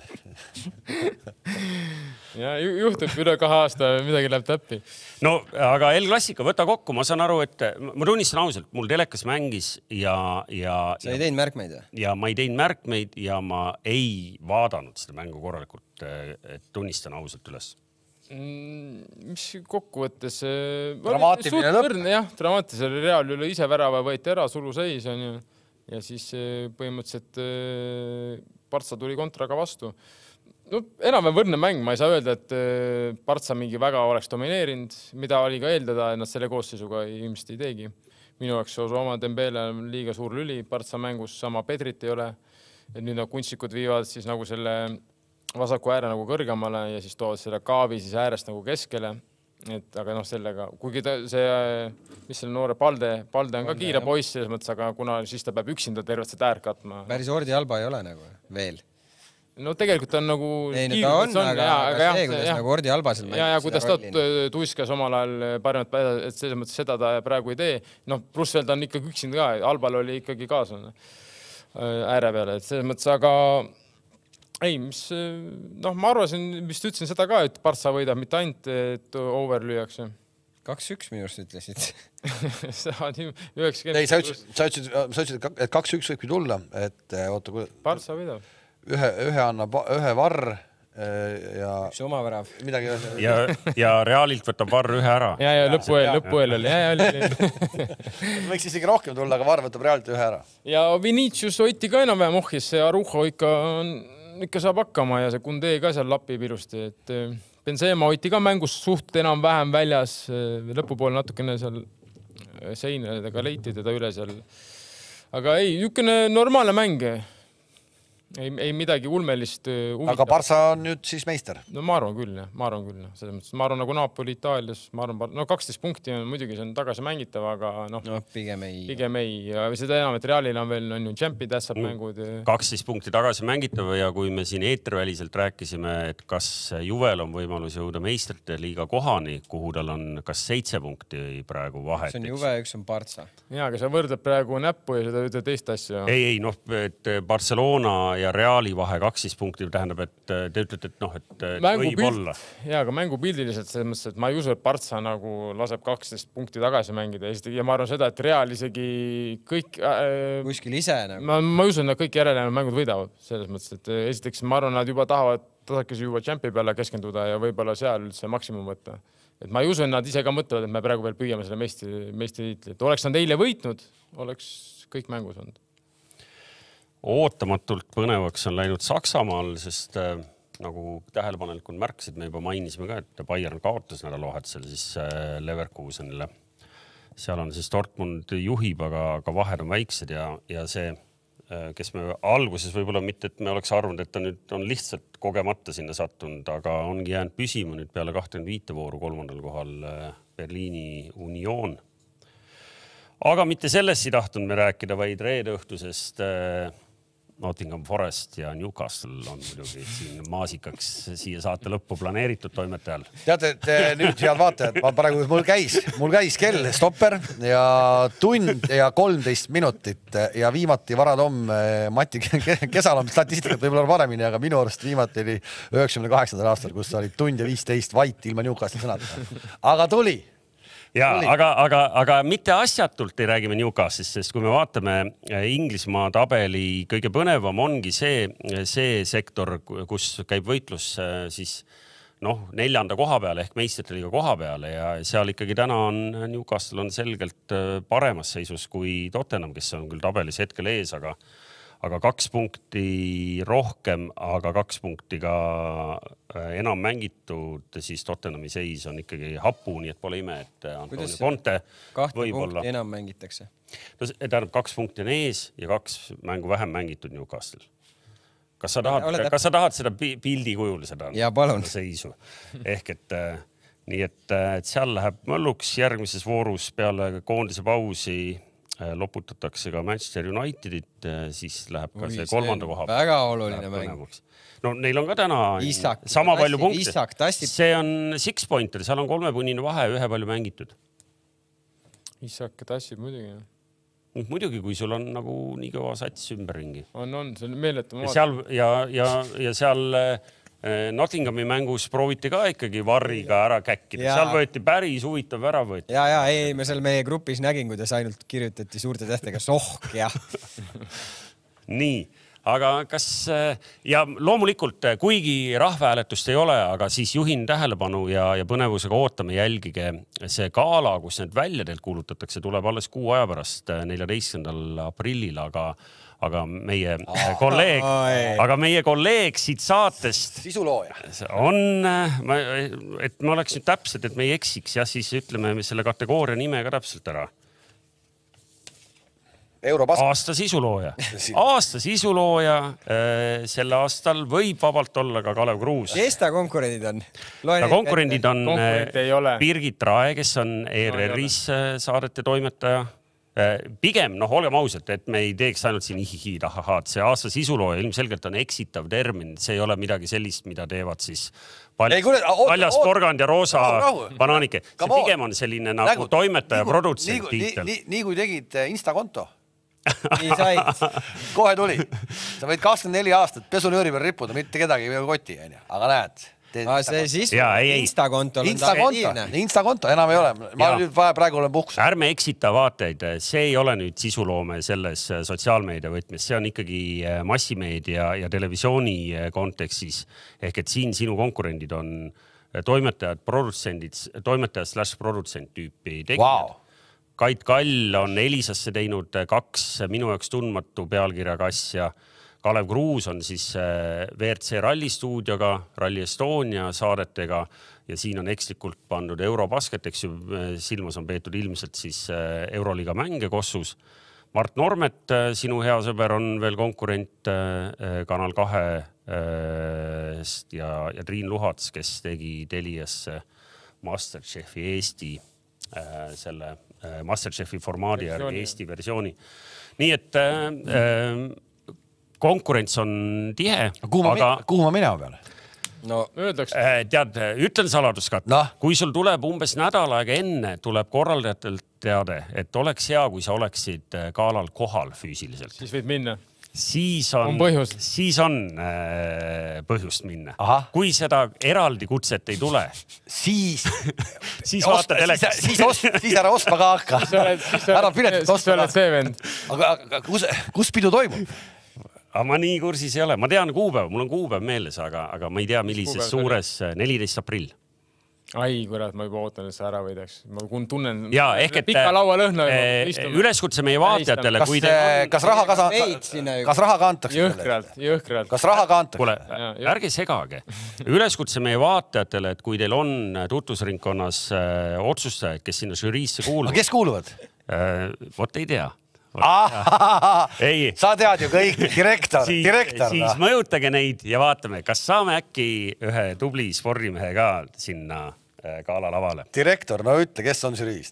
Ja juhtub üle 2 aasta, midagi läheb täppi.
No, aga El Clasico, võta kokku. Ma saan aru, et ma tunnistan ausalt, mul telekas mängis ja...
Sa ei teinud märkmeid?
Ja ma ei teinud märkmeid ja ma ei vaadanud seda mängu korralikult, et tunnistan ausalt üles.
Mis kokkuvõttes...
Dramaatiline lõpp.
Jah, dramaatilisel Real üle ise värava võeti ära, sulu seis on ju. Ja siis põhimõtteliselt Partsa tuli kontraga vastu. No, enam võrdne mäng, ma ei saa öelda, et Partsa mingi väga oleks domineerinud, mida oli ka eeldada, et nad selle koosseisuga ilmselt ei teegi. Minu jaoks oma Dembele on liiga suur lüli, Partsa mängus sama Pedrit ei ole. Et nüüd kunstikud viivad siis nagu selle vasaku ääre nagu kõrgemale ja siis toovad selle kaavi siis äärest nagu keskele. Aga sellega, kuigi mis selle noore Palde on ka kiire poiss selles mõttes, aga kuna siis ta peab üksinda tervet seda äärt katma.
Päris Ordi Alba ei ole nagu veel.
No tegelikult on nagu...
Ei, no ta on, aga see, kuidas nagu Ordi Alba seal mängis.
Ja kuidas ta tuiskas omal ajal parimat päeva, et selles mõttes seda ta praegu ei tee. Plus veel ta on ikkagi üksinda ka, Albal oli ikkagi kaaslane ääre peale, et selles mõttes, aga... Ei, ma arvasin, mis ütlesin seda ka, et Partsa võidab mitte ainult, et over lüüakse.
2-1 minu arust ütlesid.
Ei, sa ütlesid, et 2-1 võibki tulla, et oota...
Partsa võidab.
Ühe annab ühe varr ja...
Üks oma värav.
Ja Realilt võtab varr ühe ära.
Ja lõpueel oli.
Võiks isegi rohkem tulla, aga varr võtab Realilt ühe ära.
Ja Vinicius hoiti ka enam-vähem ohjis, see Arujo ikka saab hakkama ja see Kunde ka seal lapib ilusti, et Benzema hoiti ka mängus suht enam-vähem väljas, lõpupool natukene seal seinadega leiti teda üle seal. Aga ei, niisugune normaalne mäng. Ei midagi ulmelist huvitav.
Aga Barca on nüüd siis meister?
No ma arvan küll, jah. Ma arvan nagu Napoli Itaalias. Ma arvan, 12 punkti on muidugi, see on tagasi mängitav, aga
pigem ei.
Ja seda enam, et Realil on veel Champi tähtsad mängud.
12 punkti tagasi mängitav ja kui me siin eeterväliselt rääkisime, et kas Juvel on võimalus jõuda meistrite liiga kohani, kuhu tal on kas 7 punkti praegu vahet.
See on Juve, üks on Barca.
Jaa, aga sa võrdad praegu näppu ja seda ütled teist asja.
Ei, et Barcelona ja Reali vahe 12 punkti tähendab, et te ütlete, et võib olla.
Jaa, aga mängupildiliselt selles mõttes, et ma ei usu, et Partsa nagu laseb 12 punkti tagasi mängida. Ja ma arvan seda, et Real isegi kõik...
Kuskil ise nagu.
Ma ei usu, et nad kõik järele mängud võidavad selles mõttes, et esiteks ma arvan, nad juba tahavad tasakesi juba Champi peale keskenduda ja võib-olla seal üldse maksimum võtta. Et ma ei usu, et nad ise ka mõtlevad, et me praegu veel püüame selle meistritiitli. Et oleks nad eile võitnud, oleks kõik mängus olnud.
Ootamatult põnevaks on läinud Saksamaal, sest nagu tähelepanelikult märksid, me juba mainisime ka, et Bayern kaotas nädalavahetusel siis Leverkusenile. Seal on siis Dortmund juhib, aga vahed on väiksed ja see, kes me alguses võib-olla mitte, et me oleks arvanud, et ta nüüd on lihtsalt kogemata sinna sattunud, aga ongi jäänud püsima nüüd peale 25 vooru 3. kohal Berliini Union. Aga mitte sellest ei tahtnud me rääkida, vaid reede õhtusest Nottingham Forest ja Newcastle on muidugi siin maasikaks siia saate lõppu planeeritud toimetajal.
Teate, et nüüd head vaatajad, praegu mul käis kell stopper ja tund ja 13 minutit ja viimati Varatom Mati Kesalam statistikat võib-olla paremini, aga minu arust viimati oli 98. aastal, kus oli tund ja 15 vait ilma Newcastle sõnadega. Aga tuli.
Ja, aga mitte asjatult ei räägime Newcastle'ist, sest kui me vaatame Inglismaa tabeli, kõige põnevam ongi see sektor, kus käib võitlus siis 4. koha peale ehk meistrite liiga koha peale ja seal ikkagi täna on Newcastle on selgelt paremas seisus kui Tottenham, kes on küll tabelis hetkel ees, aga 2 punkti rohkem, aga 2 punkti ka enam mängitud, siis Tottenhami seis on ikkagi hapu, nii et pole ime, et Antonio Conte
2 punkti enam mängitakse.
Tähendab, 2 punkti on ees ja 2 mängu vähem mängitud Newcastle. Kas sa tahad seda pildi kujul seda seisu? Ehk et nii, et seal läheb mölluks järgmises voorus peale koondise pausi loputatakse ka Manchester Unitedit, siis läheb ka see 3. koha.
Väga oluline mäng.
No neil on ka täna sama palju punkte. See on 6 pointer, seal on 3-punnine vahe, 1 palju mängitud.
Isak tassib muidugi.
Muidugi, kui sul on nagu nii kõva sats ümberringi.
On, see on meeletu maad.
Ja seal Nottinghami mängus prooviti ka ikkagi varriga ära käkkida. Seal võeti päris huvitav ära võeti.
Ei, me seal meie grupis nägin, kuidas ainult kirjutati suurte tähtega sohk ja.
Nii, aga kas ja loomulikult, kuigi rahvahääletust ei ole, aga siis juhin tähelepanu ja põnevusega ootame, jälgige see gala, kus need väljadelt kuulutatakse, tuleb alles 6 aja pärast 14. aprillil, aga meie kolleeg siit saatest
sisulooja
on, et me oleks nüüd täpselt, et me ei eksiks ja siis ütleme selle kategooria nime ka täpselt ära. Aasta sisulooja. Aasta sisulooja selle aastal võib vabalt olla ka Kalev Kruus.
Kes ta konkurendid on?
Konkurendid on Birgit Rae, kes on ERR-is saadete toimetaja. Pigem, olgem ausalt, et me ei teeks ainult siin ihihi-tahahaad. See aasta sisulooja ilmselgelt on eksitav termin. See ei ole midagi sellist, mida teevad siis Paljas Porgand ja Roosa Banaanike. See pigem on selline nagu toimetaja produtsent tiitel.
Nii kui tegid Instakonto.
Nii said.
Kohe tuli. Sa võid 24 aastat pesunööri peal rippuda, mitte kedagi ei koti, aga näed.
See siis Instakonto on
Instakonto, enam ei ole. Ma nüüd praegu olen puhkus.
Ärme eksita vaateid. See ei ole nüüd sisuloome selles sotsiaalmeedia võtmes. See on ikkagi massimeedia ja televisiooni kontekstis. Ehk et siin sinu konkurendid on toimetajad /produtsent tüüpi tegijad. Kait Kall on Elisasse teinud 2 minu jaoks tundmatu pealkirjaga asja. Kalev Kruus on siis WRC Rally stuudioga, Rally Estonia saadetega ja siin on ekslikult pandud Eurobasket, eks ju, silmas on peetud ilmselt siis Euroliiga mänge Kossus. Mart Normet, sinu hea sõber, on veel konkurent Kanal 2 ja Triin Luhats, kes tegi Teliasse Masterchefi Eesti selle Masterchefi formaadi järgi Eesti versiooni. Nii et konkurents on tihe.
Kuhu ma minema peale?
Tead, ütlen saladuskat. Kui sul tuleb umbes nädal aega enne, tuleb korraldajatelt teade, et oleks hea, kui sa oleksid galal kohal füüsiliselt.
Siis võid minna.
Siis on põhjust minna. Kui seda eraldi kutset ei tule, siis vaata telekast.
Siis ära ostma ka hakka. Ära piletit ostma. Aga kus pidu toimub?
Aga ma nii kursis ei ole. Ma tean kuupäeva, mul on kuupäev meeles, aga ma ei tea, millises suures 14. aprill.
Ai, kurat, ma juba ootan, et sa ära võidaks. Ma tunnen
pika
laualõhna.
Üleskutse meie vaatajatele.
Kas raha kantakse?
Jõhkralt.
Kas raha kantakse?
Kuule, ärge segage. Üleskutse meie vaatajatele, et kui teil on tutvusringkonnas otsustajaid, kes sinna žüriisse kuuluvad.
Kes kuuluvad?
Vot ei tea.
Sa tead ju kõik, direktor.
Siis mõjutage neid ja vaatame, kas saame äkki ühe tubli spordimehe ka sinna gala lavale.
Direktor, no ütle, kes on žüriis.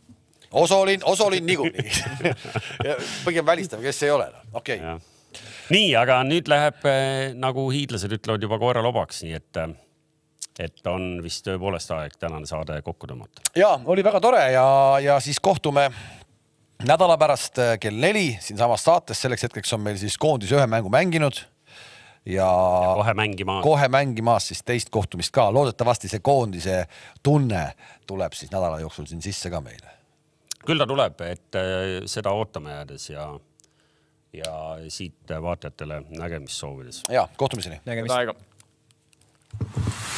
Osolin niikuinii. Põgem välistame, kes ei ole. Okei.
nii, aga nüüd läheb, nagu hiidlased ütlevad, juba koera lobaks, nii et on vist tõepoolest aeg tänane saade kokku tõmmata.
Ja, oli väga tore ja siis kohtume nädala pärast kell 4 siin samas saates. Selleks hetkeks on meil siis koondis ühe mängu mänginud ja kohe mängimas siis teist kohtumist ka. Loodetavasti see koondise tunne tuleb siis nädala jooksul siin sisse ka meile.
Küll ta tuleb, et seda ootame jäädes ja siit vaatajatele nägemist soovides.
Ja, kohtumiseni.
Nägemist.